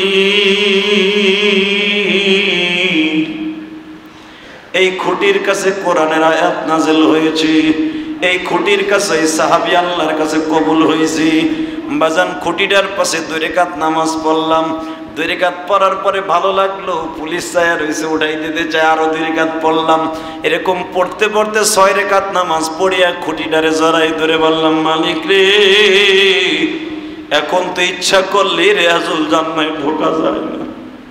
এই খুঁটির কাছে কোরআনের আয়াত নাযিল হয়েছে, এই খুঁটির কাছে সাহাবী আল্লাহর কাছে কবুল হয়েছে। বাজান খুঁটিটার পাশে 2 রাকাত নামাজ পড়লাম। 2 রাকাত পড়ার পরে ভালো লাগলো, পুলিশ চায়া রয়েছে, উঠাই দিতে চায়, আরো 2 রাকাত পড়লাম। এরকম পড়তে পড়তে 6 রাকাত নামাজ পড়িয়া খুঁটিটারে জড়াই ধরে বললাম, মালিক রে, এখন তো ইচ্ছা করলে রিয়াজুল জান্নাতে ঢোকা যায় না।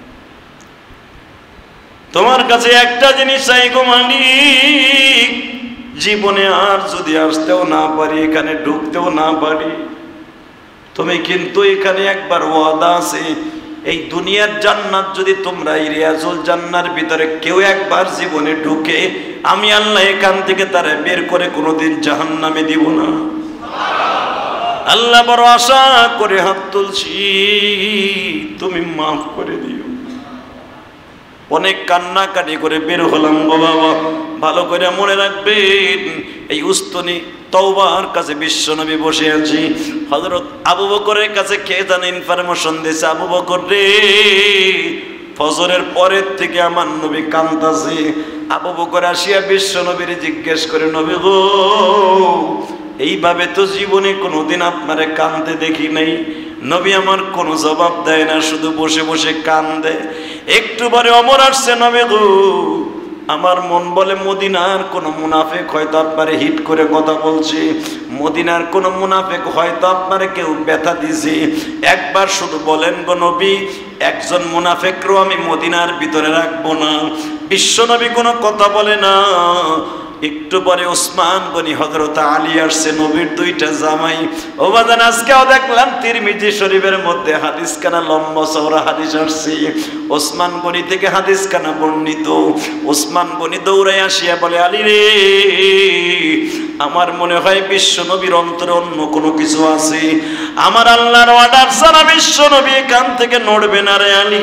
তোমার কাছে একটা জিনিস চাই গো মালিক, জীবনে আর যদি আসতেও না পারি, এখানে ঢুকতেও না পারি, তুমি কিন্তু এখানে একবার ওয়াদা আছে, এই দুনিয়ার জান্নাত যদি তোমরা এই রিয়াজুল জান্নার ভিতরে কেউ একবার জীবনে ঢুকে, আমি আল্লাহ এখান থেকে তারা বের করে কোনোদিন জাহান্নামে দিব না। আল্লাহ বড় আশা করে হাত তুলছি, তুমি মাফ করে দিও। অনেক কান্নাকাটি করে বের হলাম গো বাবা। ভালো করে মনে রাখবেন, এই উস্তনি তওবার কাছে বিশ্বনবী বসে আছি। হযরত আবু বকরের কাছে কে জানে ইনফরমেশন দিয়েছে, আবু বকর রে, ফজরের পরের থেকে আমার নবী কাঁদতাছে। আবু বকর আসিয়া বিশ্বনবীরে জিজ্ঞেস করে, নবী গো, এইভাবে তো জীবনে কোনোদিন আপনারে কাঁদতে দেখি নাই। নবী আমার কোনো জবাব দেয় না, শুধু বসে বসে কান্দে। একটু পরে ওমর আসছে, নবী গো, আমার মন বলে মদিনার কোন মুনাফিক হয়তো আপনারে হিট করে কথা বলছে, মদিনার কোন মুনাফিক হয়তো আপনারে কেউ ব্যথা দিছে, একবার শুধু বলেন গো নবী, একজন মুনাফিকও আমি মদিনার ভিতরে রাখবো না। বিশ্বনবী কোনো কথা বলে না। একটু পরে ওসমান গনি হযরত আলী আসছে, নবীর 2টা জামাই। ও বাজান, আজকেও দেখলাম তিরমিজি শরীফের মধ্যে হাদিস খানা লম্বা চওড়া হাদিস আসছে, ওসমান গনি থেকে হাদিস খানা বর্ণিত। ওসমান গনি দৌড়াই আসিয়া বলে, আলী রে, আমার মনে হয় বিশ্ব নবীর অন্তরে অন্য কোনো কিছু আছে, আমার আল্লাহর অর্ডার ছাড়া বিশ্ব নবী এখান থেকে নড়বে না রে আলী।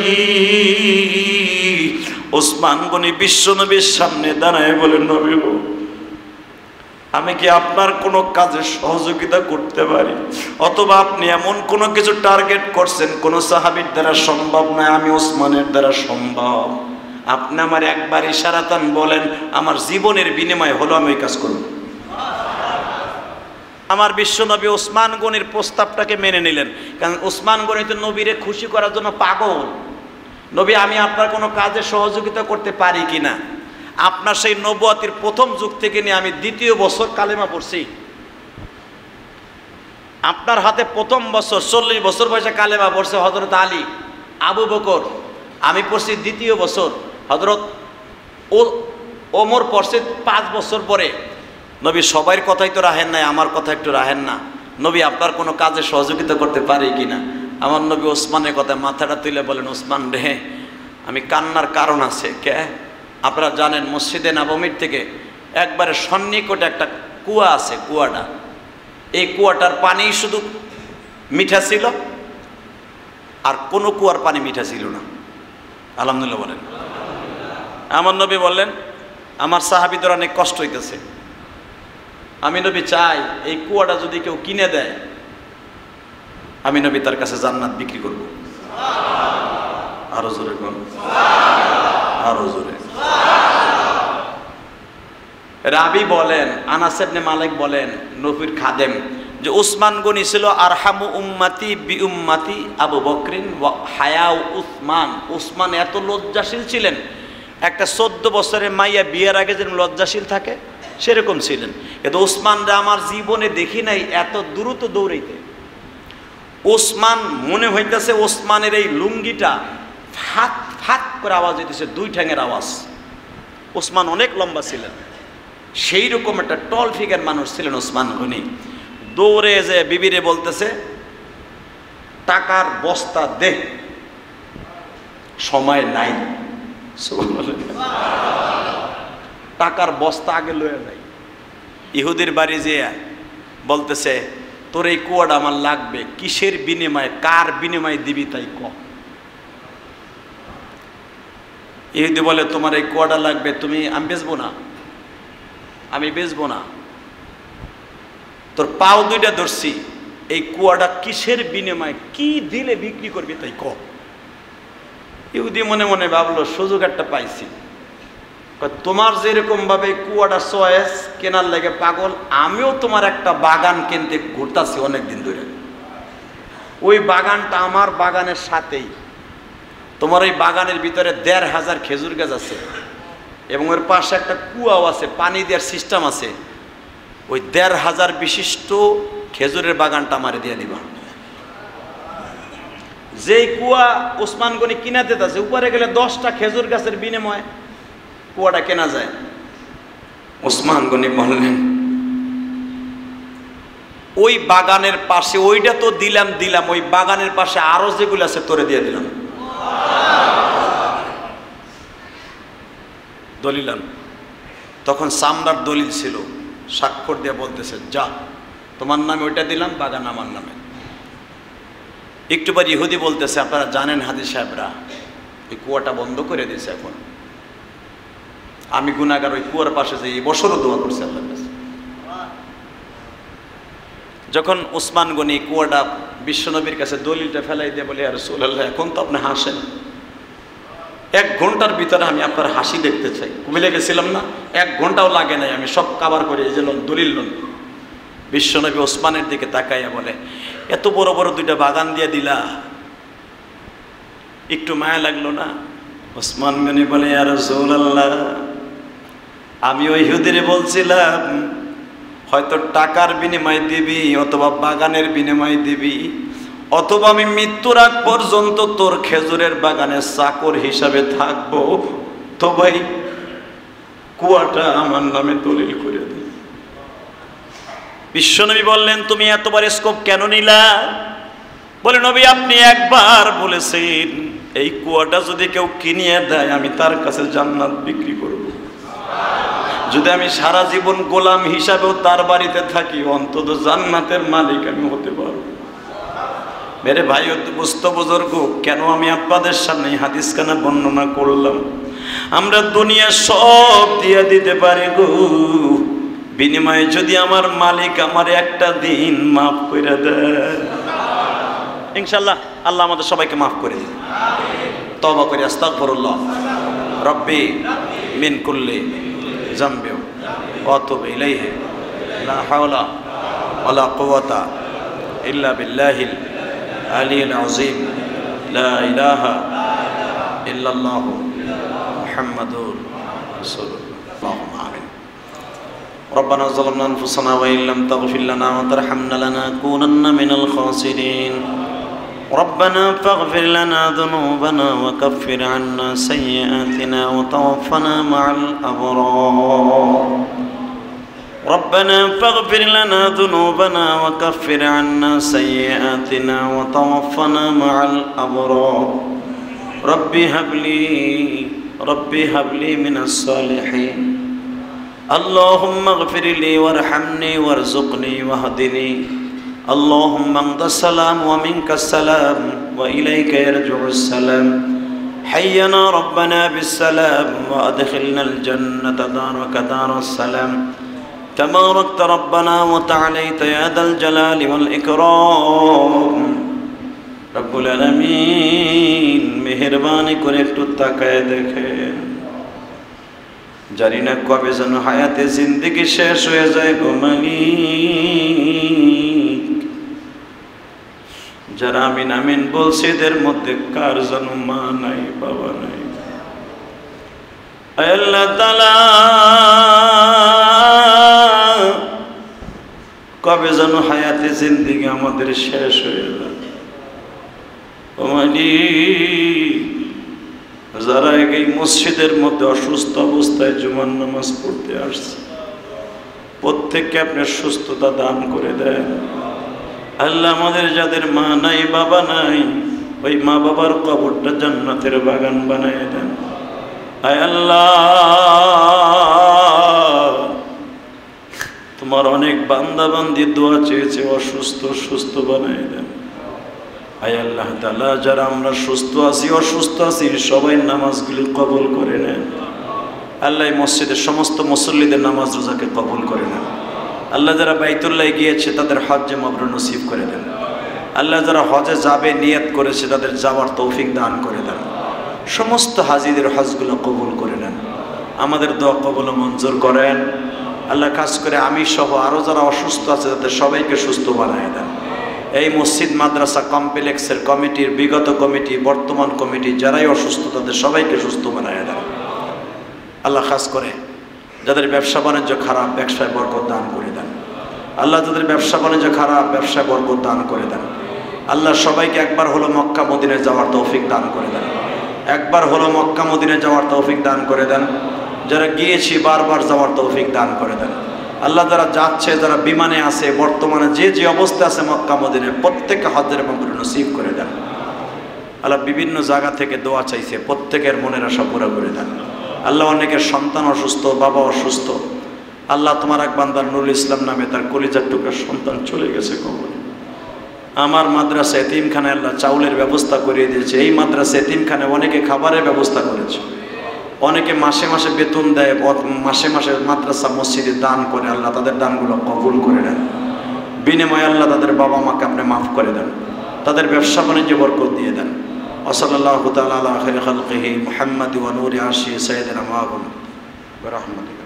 ওসমান গনি বিশ্ব নবীর সামনে দাঁড়ায় বলেন, নবী গো, আমি কি আপনার কোনো কাজে সহযোগিতা করতে পারি, অথবা আপনি এমন কোনো কিছু টার্গেট করছেন কোন সাহাবীর দ্বারা সম্ভব নয়, আমি ওসমানের দ্বারা সম্ভব, আপনি আমার একবার ইশারাতান বলেন, আমার জীবনের বিনিময় হলো আমি ওই কাজ করব। আমার বিশ্বনবী ওসমান গনির প্রস্তাবটাকে মেনে নিলেন, কারণ ওসমান গনি তো নবীরে খুশি করার জন্য পাগল। নবী, আমি আপনার কোনো কাজে সহযোগিতা করতে পারি কিনা? আপনার সেই নবুয়তের প্রথম যুগ থেকে নিয়ে আমি 2য় বছর কালেমা পড়ছি, আপনার হাতে প্রথম বছর 40 বছর বয়সে কালেমা পড়ছে হযরত আলী, আবু বকর, আমি পড়ছি 2য় বছর, হযরত ওমর পড়ছে 5 বছর পরে। নবী, সবার কথাই তো রাহেন নাই, আমার কথা একটু রাহেন না, নবী আপনার কোনো কাজে সহযোগিতা করতে পারি কিনা? আমার নবী ওসমানের কথা মাথাটা তুলে বলেন, ওসমান রে, আমি কান্নার কারণ আছে। কে? আপনারা জানেন মসজিদে নববীর থেকে একবারে সন্নিকটে একটা কুয়া আছে, কুয়াটা, এই কুয়াটার পানি শুধু মিঠা ছিল, আর কোনো কুয়ার পানি মিঠা ছিল না। আলহামদুলিল্লাহ বলেন। আমার নবী বললেন, আমার সাহাবীদের অনেক কষ্ট হইতেছে, আমি নবী চাই এই কুয়াটা যদি কেউ কিনে দেয়, আমি নবী তার কাছে জান্নাত বিক্রি করব। আরো জোরে কোন, আরো জোরে। রাবি বলেন, আনাস ইবনে মালিক বলেন, নবীর খাদেম, যে ওসমান গনি ছিল আরহামু উম্মতি বি উম্মতি আবু বকরিন ওয়া হায়াউ উসমান। উসমান এত লজ্জাশীল ছিলেন, একটা 14 বছরের মাইয়া বিয়ের আগে যেরকম লজ্জাশীল থাকে সেরকম ছিলেন। কিন্তু ওসমানরা আমার জীবনে দেখি নাই এত দ্রুত দৌড়াইতে। ওসমান মনে হইতেছে ওসমানের এই লুঙ্গিটা ফাট ফাট করে আওয়াজ হইতেছে, 2 ঠ্যাঙের আওয়াজ। ওসমান অনেক লম্বা ছিলেন, সেই রকম একটা টল ফিগার মানুষ ছিলেন ওসমান গনি। দৌড়ে যে বিবিরে বলতেছে, টাকার বস্তা দে, সময় নাই। টাকার বস্তা আগে লয়ে যায়। ইহুদির বাড়ি যে বলতেছে, তোর এই কুয়াটা আমার লাগবে, কিসের বিনিময়ে, কার বিনিময়ে দিবি তাই ক। ইহুদি বলে তোমার এই কুয়াটা লাগবে, আমি বেচবো না, আমি বেচবো না, তোর পাও দুইটা ধরছি, এই কুয়াটা কিসের বিনিময়ে, কি দিলে বিক্রি করবি তাই ক। ইহুদি মনে মনে ভাবলো সুযোগ একটা পাইছি, তোমার যেরকম ভাবে কুয়াটা চয়েস কেনার লেগে পাগল, আমিও তোমার একটা বাগান কিনতে ঘুরতাছি অনেকদিন ধরে, ওই বাগানটা আমার বাগানের সাথেই, তোমার ওই বাগানের ভিতরে ১,৫০০ খেজুর গাছ আছে এবং ওর পাশে একটা কুয়াও আছে, পানি দেওয়ার সিস্টেম আছে, ওই ১,৫০০ বিশিষ্ট খেজুরের বাগানটা আমারে দিয়ে দিবা। যেই কুয়া ওসমান গনি কিনা দিতেছে, উপরে গেলে 10টা খেজুর গাছের বিনিময়ে কুয়াটা কেনা যায়। ওসমান গনি বললেন ওই বাগানের পাশে, ওইটা তো দিলাম, ওই বাগানের পাশে আরো যেগুলো আছে তোরে দিয়ে দিলাম। দলিল তখন সামরার দলিল ছিল, স্বাক্ষর দিয়ে বলতেছে যা তোমার নামে ওইটা দিলাম, বাগান আমার নামে। একটু পর ইহুদি বলতেছে আপনারা জানেন হাদি সাহেবরা ওই কুয়াটা বন্ধ করে দিয়েছে, এখন আমি গুনাহগার, ওই কুয়ার পাশে যে এই বছরও দোয়া করছি আল্লাহর কাছে। যখন ওসমান গনি কুয়াটা বিশ্বনবীর কাছে দলিলটা ফেলাই দিয়ে বলে, ইয়া রাসূলুল্লাহ এখন তো আপনি হাসেন, 1 ঘন্টার ভিতরে আমি আপনার হাসি দেখতে চাই। কুমিল্লা গেছিলাম না, 1 ঘন্টাও লাগে নাই, আমি সব কাভার করে এই যে দলিল লন। বিশ্বনবী ওসমানের দিকে তাকাইয়া বলে এত বড় বড় 2টা বাগান দিয়ে দিলা, একটু মায়া লাগলো না? ওসমান গনি বলে, ইয়া রাসূলুল্লাহ আমি ওই ইহুদিরে বলছিলাম হয়তো টাকার বিনিময়ে দিবি, অথবা বাগানের বিনিময়ে দিবি, অথবা আমি মৃত্যুর আগ পর্যন্ত তোর খেজুরের বাগানের চাকর হিসাবে থাকবো, তো ভাই কুয়াটা আমার নামে দলিল করে দে। বিশ্বনবী বললেন তুমি এতবার স্কোপ কেন নিলা? বলে নবী আপনি একবার বলেছেন এই কুয়াটা যদি কেউ কিনিয়ে দেয় আমি তার কাছে জান্নাত বিক্রি করব। যদি আমি সারা জীবন গোলাম হিসাবেও তার বাড়িতে থাকি, অন্তত জান্নাতের মালিক আমি হতে পারবো। মেরে ভাই বুঝতো বুজুর্গ, কেন আমি আপনাদের সামনে হাদিস খানা বর্ণনা করলাম? আমরা দুনিয়া সব দিয়ে দিতে পারি গো, বিনিময়ে যদি আমার মালিক আমার একটা দিন মাফ করে দেয়, ইনশাআল্লাহ আল্লাহ আমাদের সবাইকে মাফ করে দিন। তওবা করি, আস্তাগফিরুল্লাহ রব্বি মিন কুল্লি যামবি ওয়া আতুবু ইলাইহি, লা হাওলা ওয়ালা কুওয়াতা ইল্লা বিল্লাহিল আলিয়্যিল আযীম, লা ইলাহা ইল্লাল্লাহু মুহাম্মাদুর রাসূলুল্লাহ। আমিন। ربنا ظلمنا أنفسنا وإن لم تغفر لنا وترحمنا لنكونن من الخاسرين. ربنا فاغفر لنا ذنوبنا وكفر عنا سيئاتنا وتوفنا مع الأبرار. ربنا فاغفر لنا ذنوبنا وكفر عنا سيئاتنا وتوفنا مع الأبرار. ربي هب لي من الصالحين. اللهم اغفر لي وارحمني وارزقني واهدني. اللهم انت السلام ومنك السلام وإليك يرجع السلام. حينا ربنا بالسلام وأدخلنا الجنة دارك دار السلام. تباركت ربنا وتعاليت يا ذا الجلال والإكرام. رب العالمين মেহেরবানি করে একটু তাকায় দেখেন, জানি না কবে যেন হায়াতে জিন্দেগি শেষ হয়ে যায় গো মালিক। যারা আমিন আমিন বলছে এদের মধ্যে কার যেন মা নাই, বাবা নাই। আল্লাহ তাআলা কবে যেন হায়াতে জিন্দেগি আমাদের শেষ হয়ে যায় ও মালিক। যারা এই মসজিদের মধ্যে অসুস্থ অবস্থায় জুমার নামাজ পড়তে আসছে, প্রত্যেককে আপনি সুস্থতা দান করে দেন। আল্লাহ আমাদের যাদের মা নাই বাবা নাই, ওই মা বাবার কবরটা জান্নাতের বাগান বানায় দেন। আয় আল্লাহ তোমার অনেক বান্দা বান্দি দোয়া চেয়েছে অসুস্থ সুস্থ বানাই দেন। আয় আল্লাহ তাআলা, যারা আমরা সুস্থ আছি অসুস্থ আছি সবাই নামাজগুলি কবুল করে নেন। আল্লাহ মসজিদের সমস্ত মুসল্লিদের নামাজ রোজাকে কবুল করে নেন। আল্লাহ যারা বাইতুল্লাহ গিয়েছে তাদের হজ্জে মাবরুর নসিব করে দেন। আল্লাহ যারা হজে যাবে নিয়ত করেছে তাদের যাওয়ার তৌফিক দান করে দেন। সমস্ত হাজিদের হজগুলো কবুল করে নেন। আমাদের দোয়া কবুল মঞ্জুর করেন। আল্লাহ কাজ করে আমি সহ আরও যারা অসুস্থ আছে তাদের সবাইকে সুস্থ বানিয়ে দেন। এই মসজিদ মাদ্রাসা কমপ্লেক্সের কমিটির বিগত কমিটি বর্তমান কমিটি যারাই অসুস্থ তাদের সবাইকে সুস্থ বানিয়ে দেন। আল্লাহ খাস করে যাদের ব্যবসা বাণিজ্য খারাপ ব্যবসায় বরকত দান করে দেন। আল্লাহ যাদের ব্যবসা বাণিজ্য খারাপ ব্যবসায় বরকত দান করে দেন। আল্লাহ সবাইকে একবার হলো মক্কা মদিনায় যাওয়ার তৌফিক দান করে দেন। একবার হলো মক্কা মদিনায় যাওয়ার তৌফিক দান করে দেন। যারা গিয়েছি বারবার যাওয়ার তৌফিক দান করে দেন। আল্লাহ যারা যাচ্ছে যারা বিমানে আছে বর্তমানে যে যে অবস্থা আছে মক্কা মদিনায় প্রত্যেককে হজ্জের মাবরুর নসিব করে দেন। আল্লাহ বিভিন্ন জায়গা থেকে দোয়া চাইছে প্রত্যেকের মনের আশা পুরো করে দেন। আল্লাহ অনেকের সন্তান অসুস্থ বাবা অসুস্থ। আল্লাহ তোমার এক বান্দার নুরুল ইসলাম নামে তার কলিজার টুকরা সন্তান চলে গেছে কবরে। আমার মাদ্রাসা এতিমখানায় আল্লাহ চাউলের ব্যবস্থা করিয়ে দিয়েছে। এই মাদ্রাসা এতিমখানায় অনেকে খাবারের ব্যবস্থা করেছে। অনেকে মাসে মাসে বেতন দেয়, মাসে মাসে মাদ্রাসা মসজিদে দান করে। আল্লাহ তাদের দানগুলো কবুল করে নেন। বিনিময়ে আল্লাহ তাদের বাবা মাকে আপনি মাফ করে দেন। তাদের ব্যবসা বাণিজ্য বরকত দিয়ে দেন। ওয়াসাল্লাল্লাহু তাআলা আলা খায়রি খালকিহি মুহাম্মাদি ওয়া নূরি আরশি সাইয়্যিদিনা ওয়া রাহমাতিহি।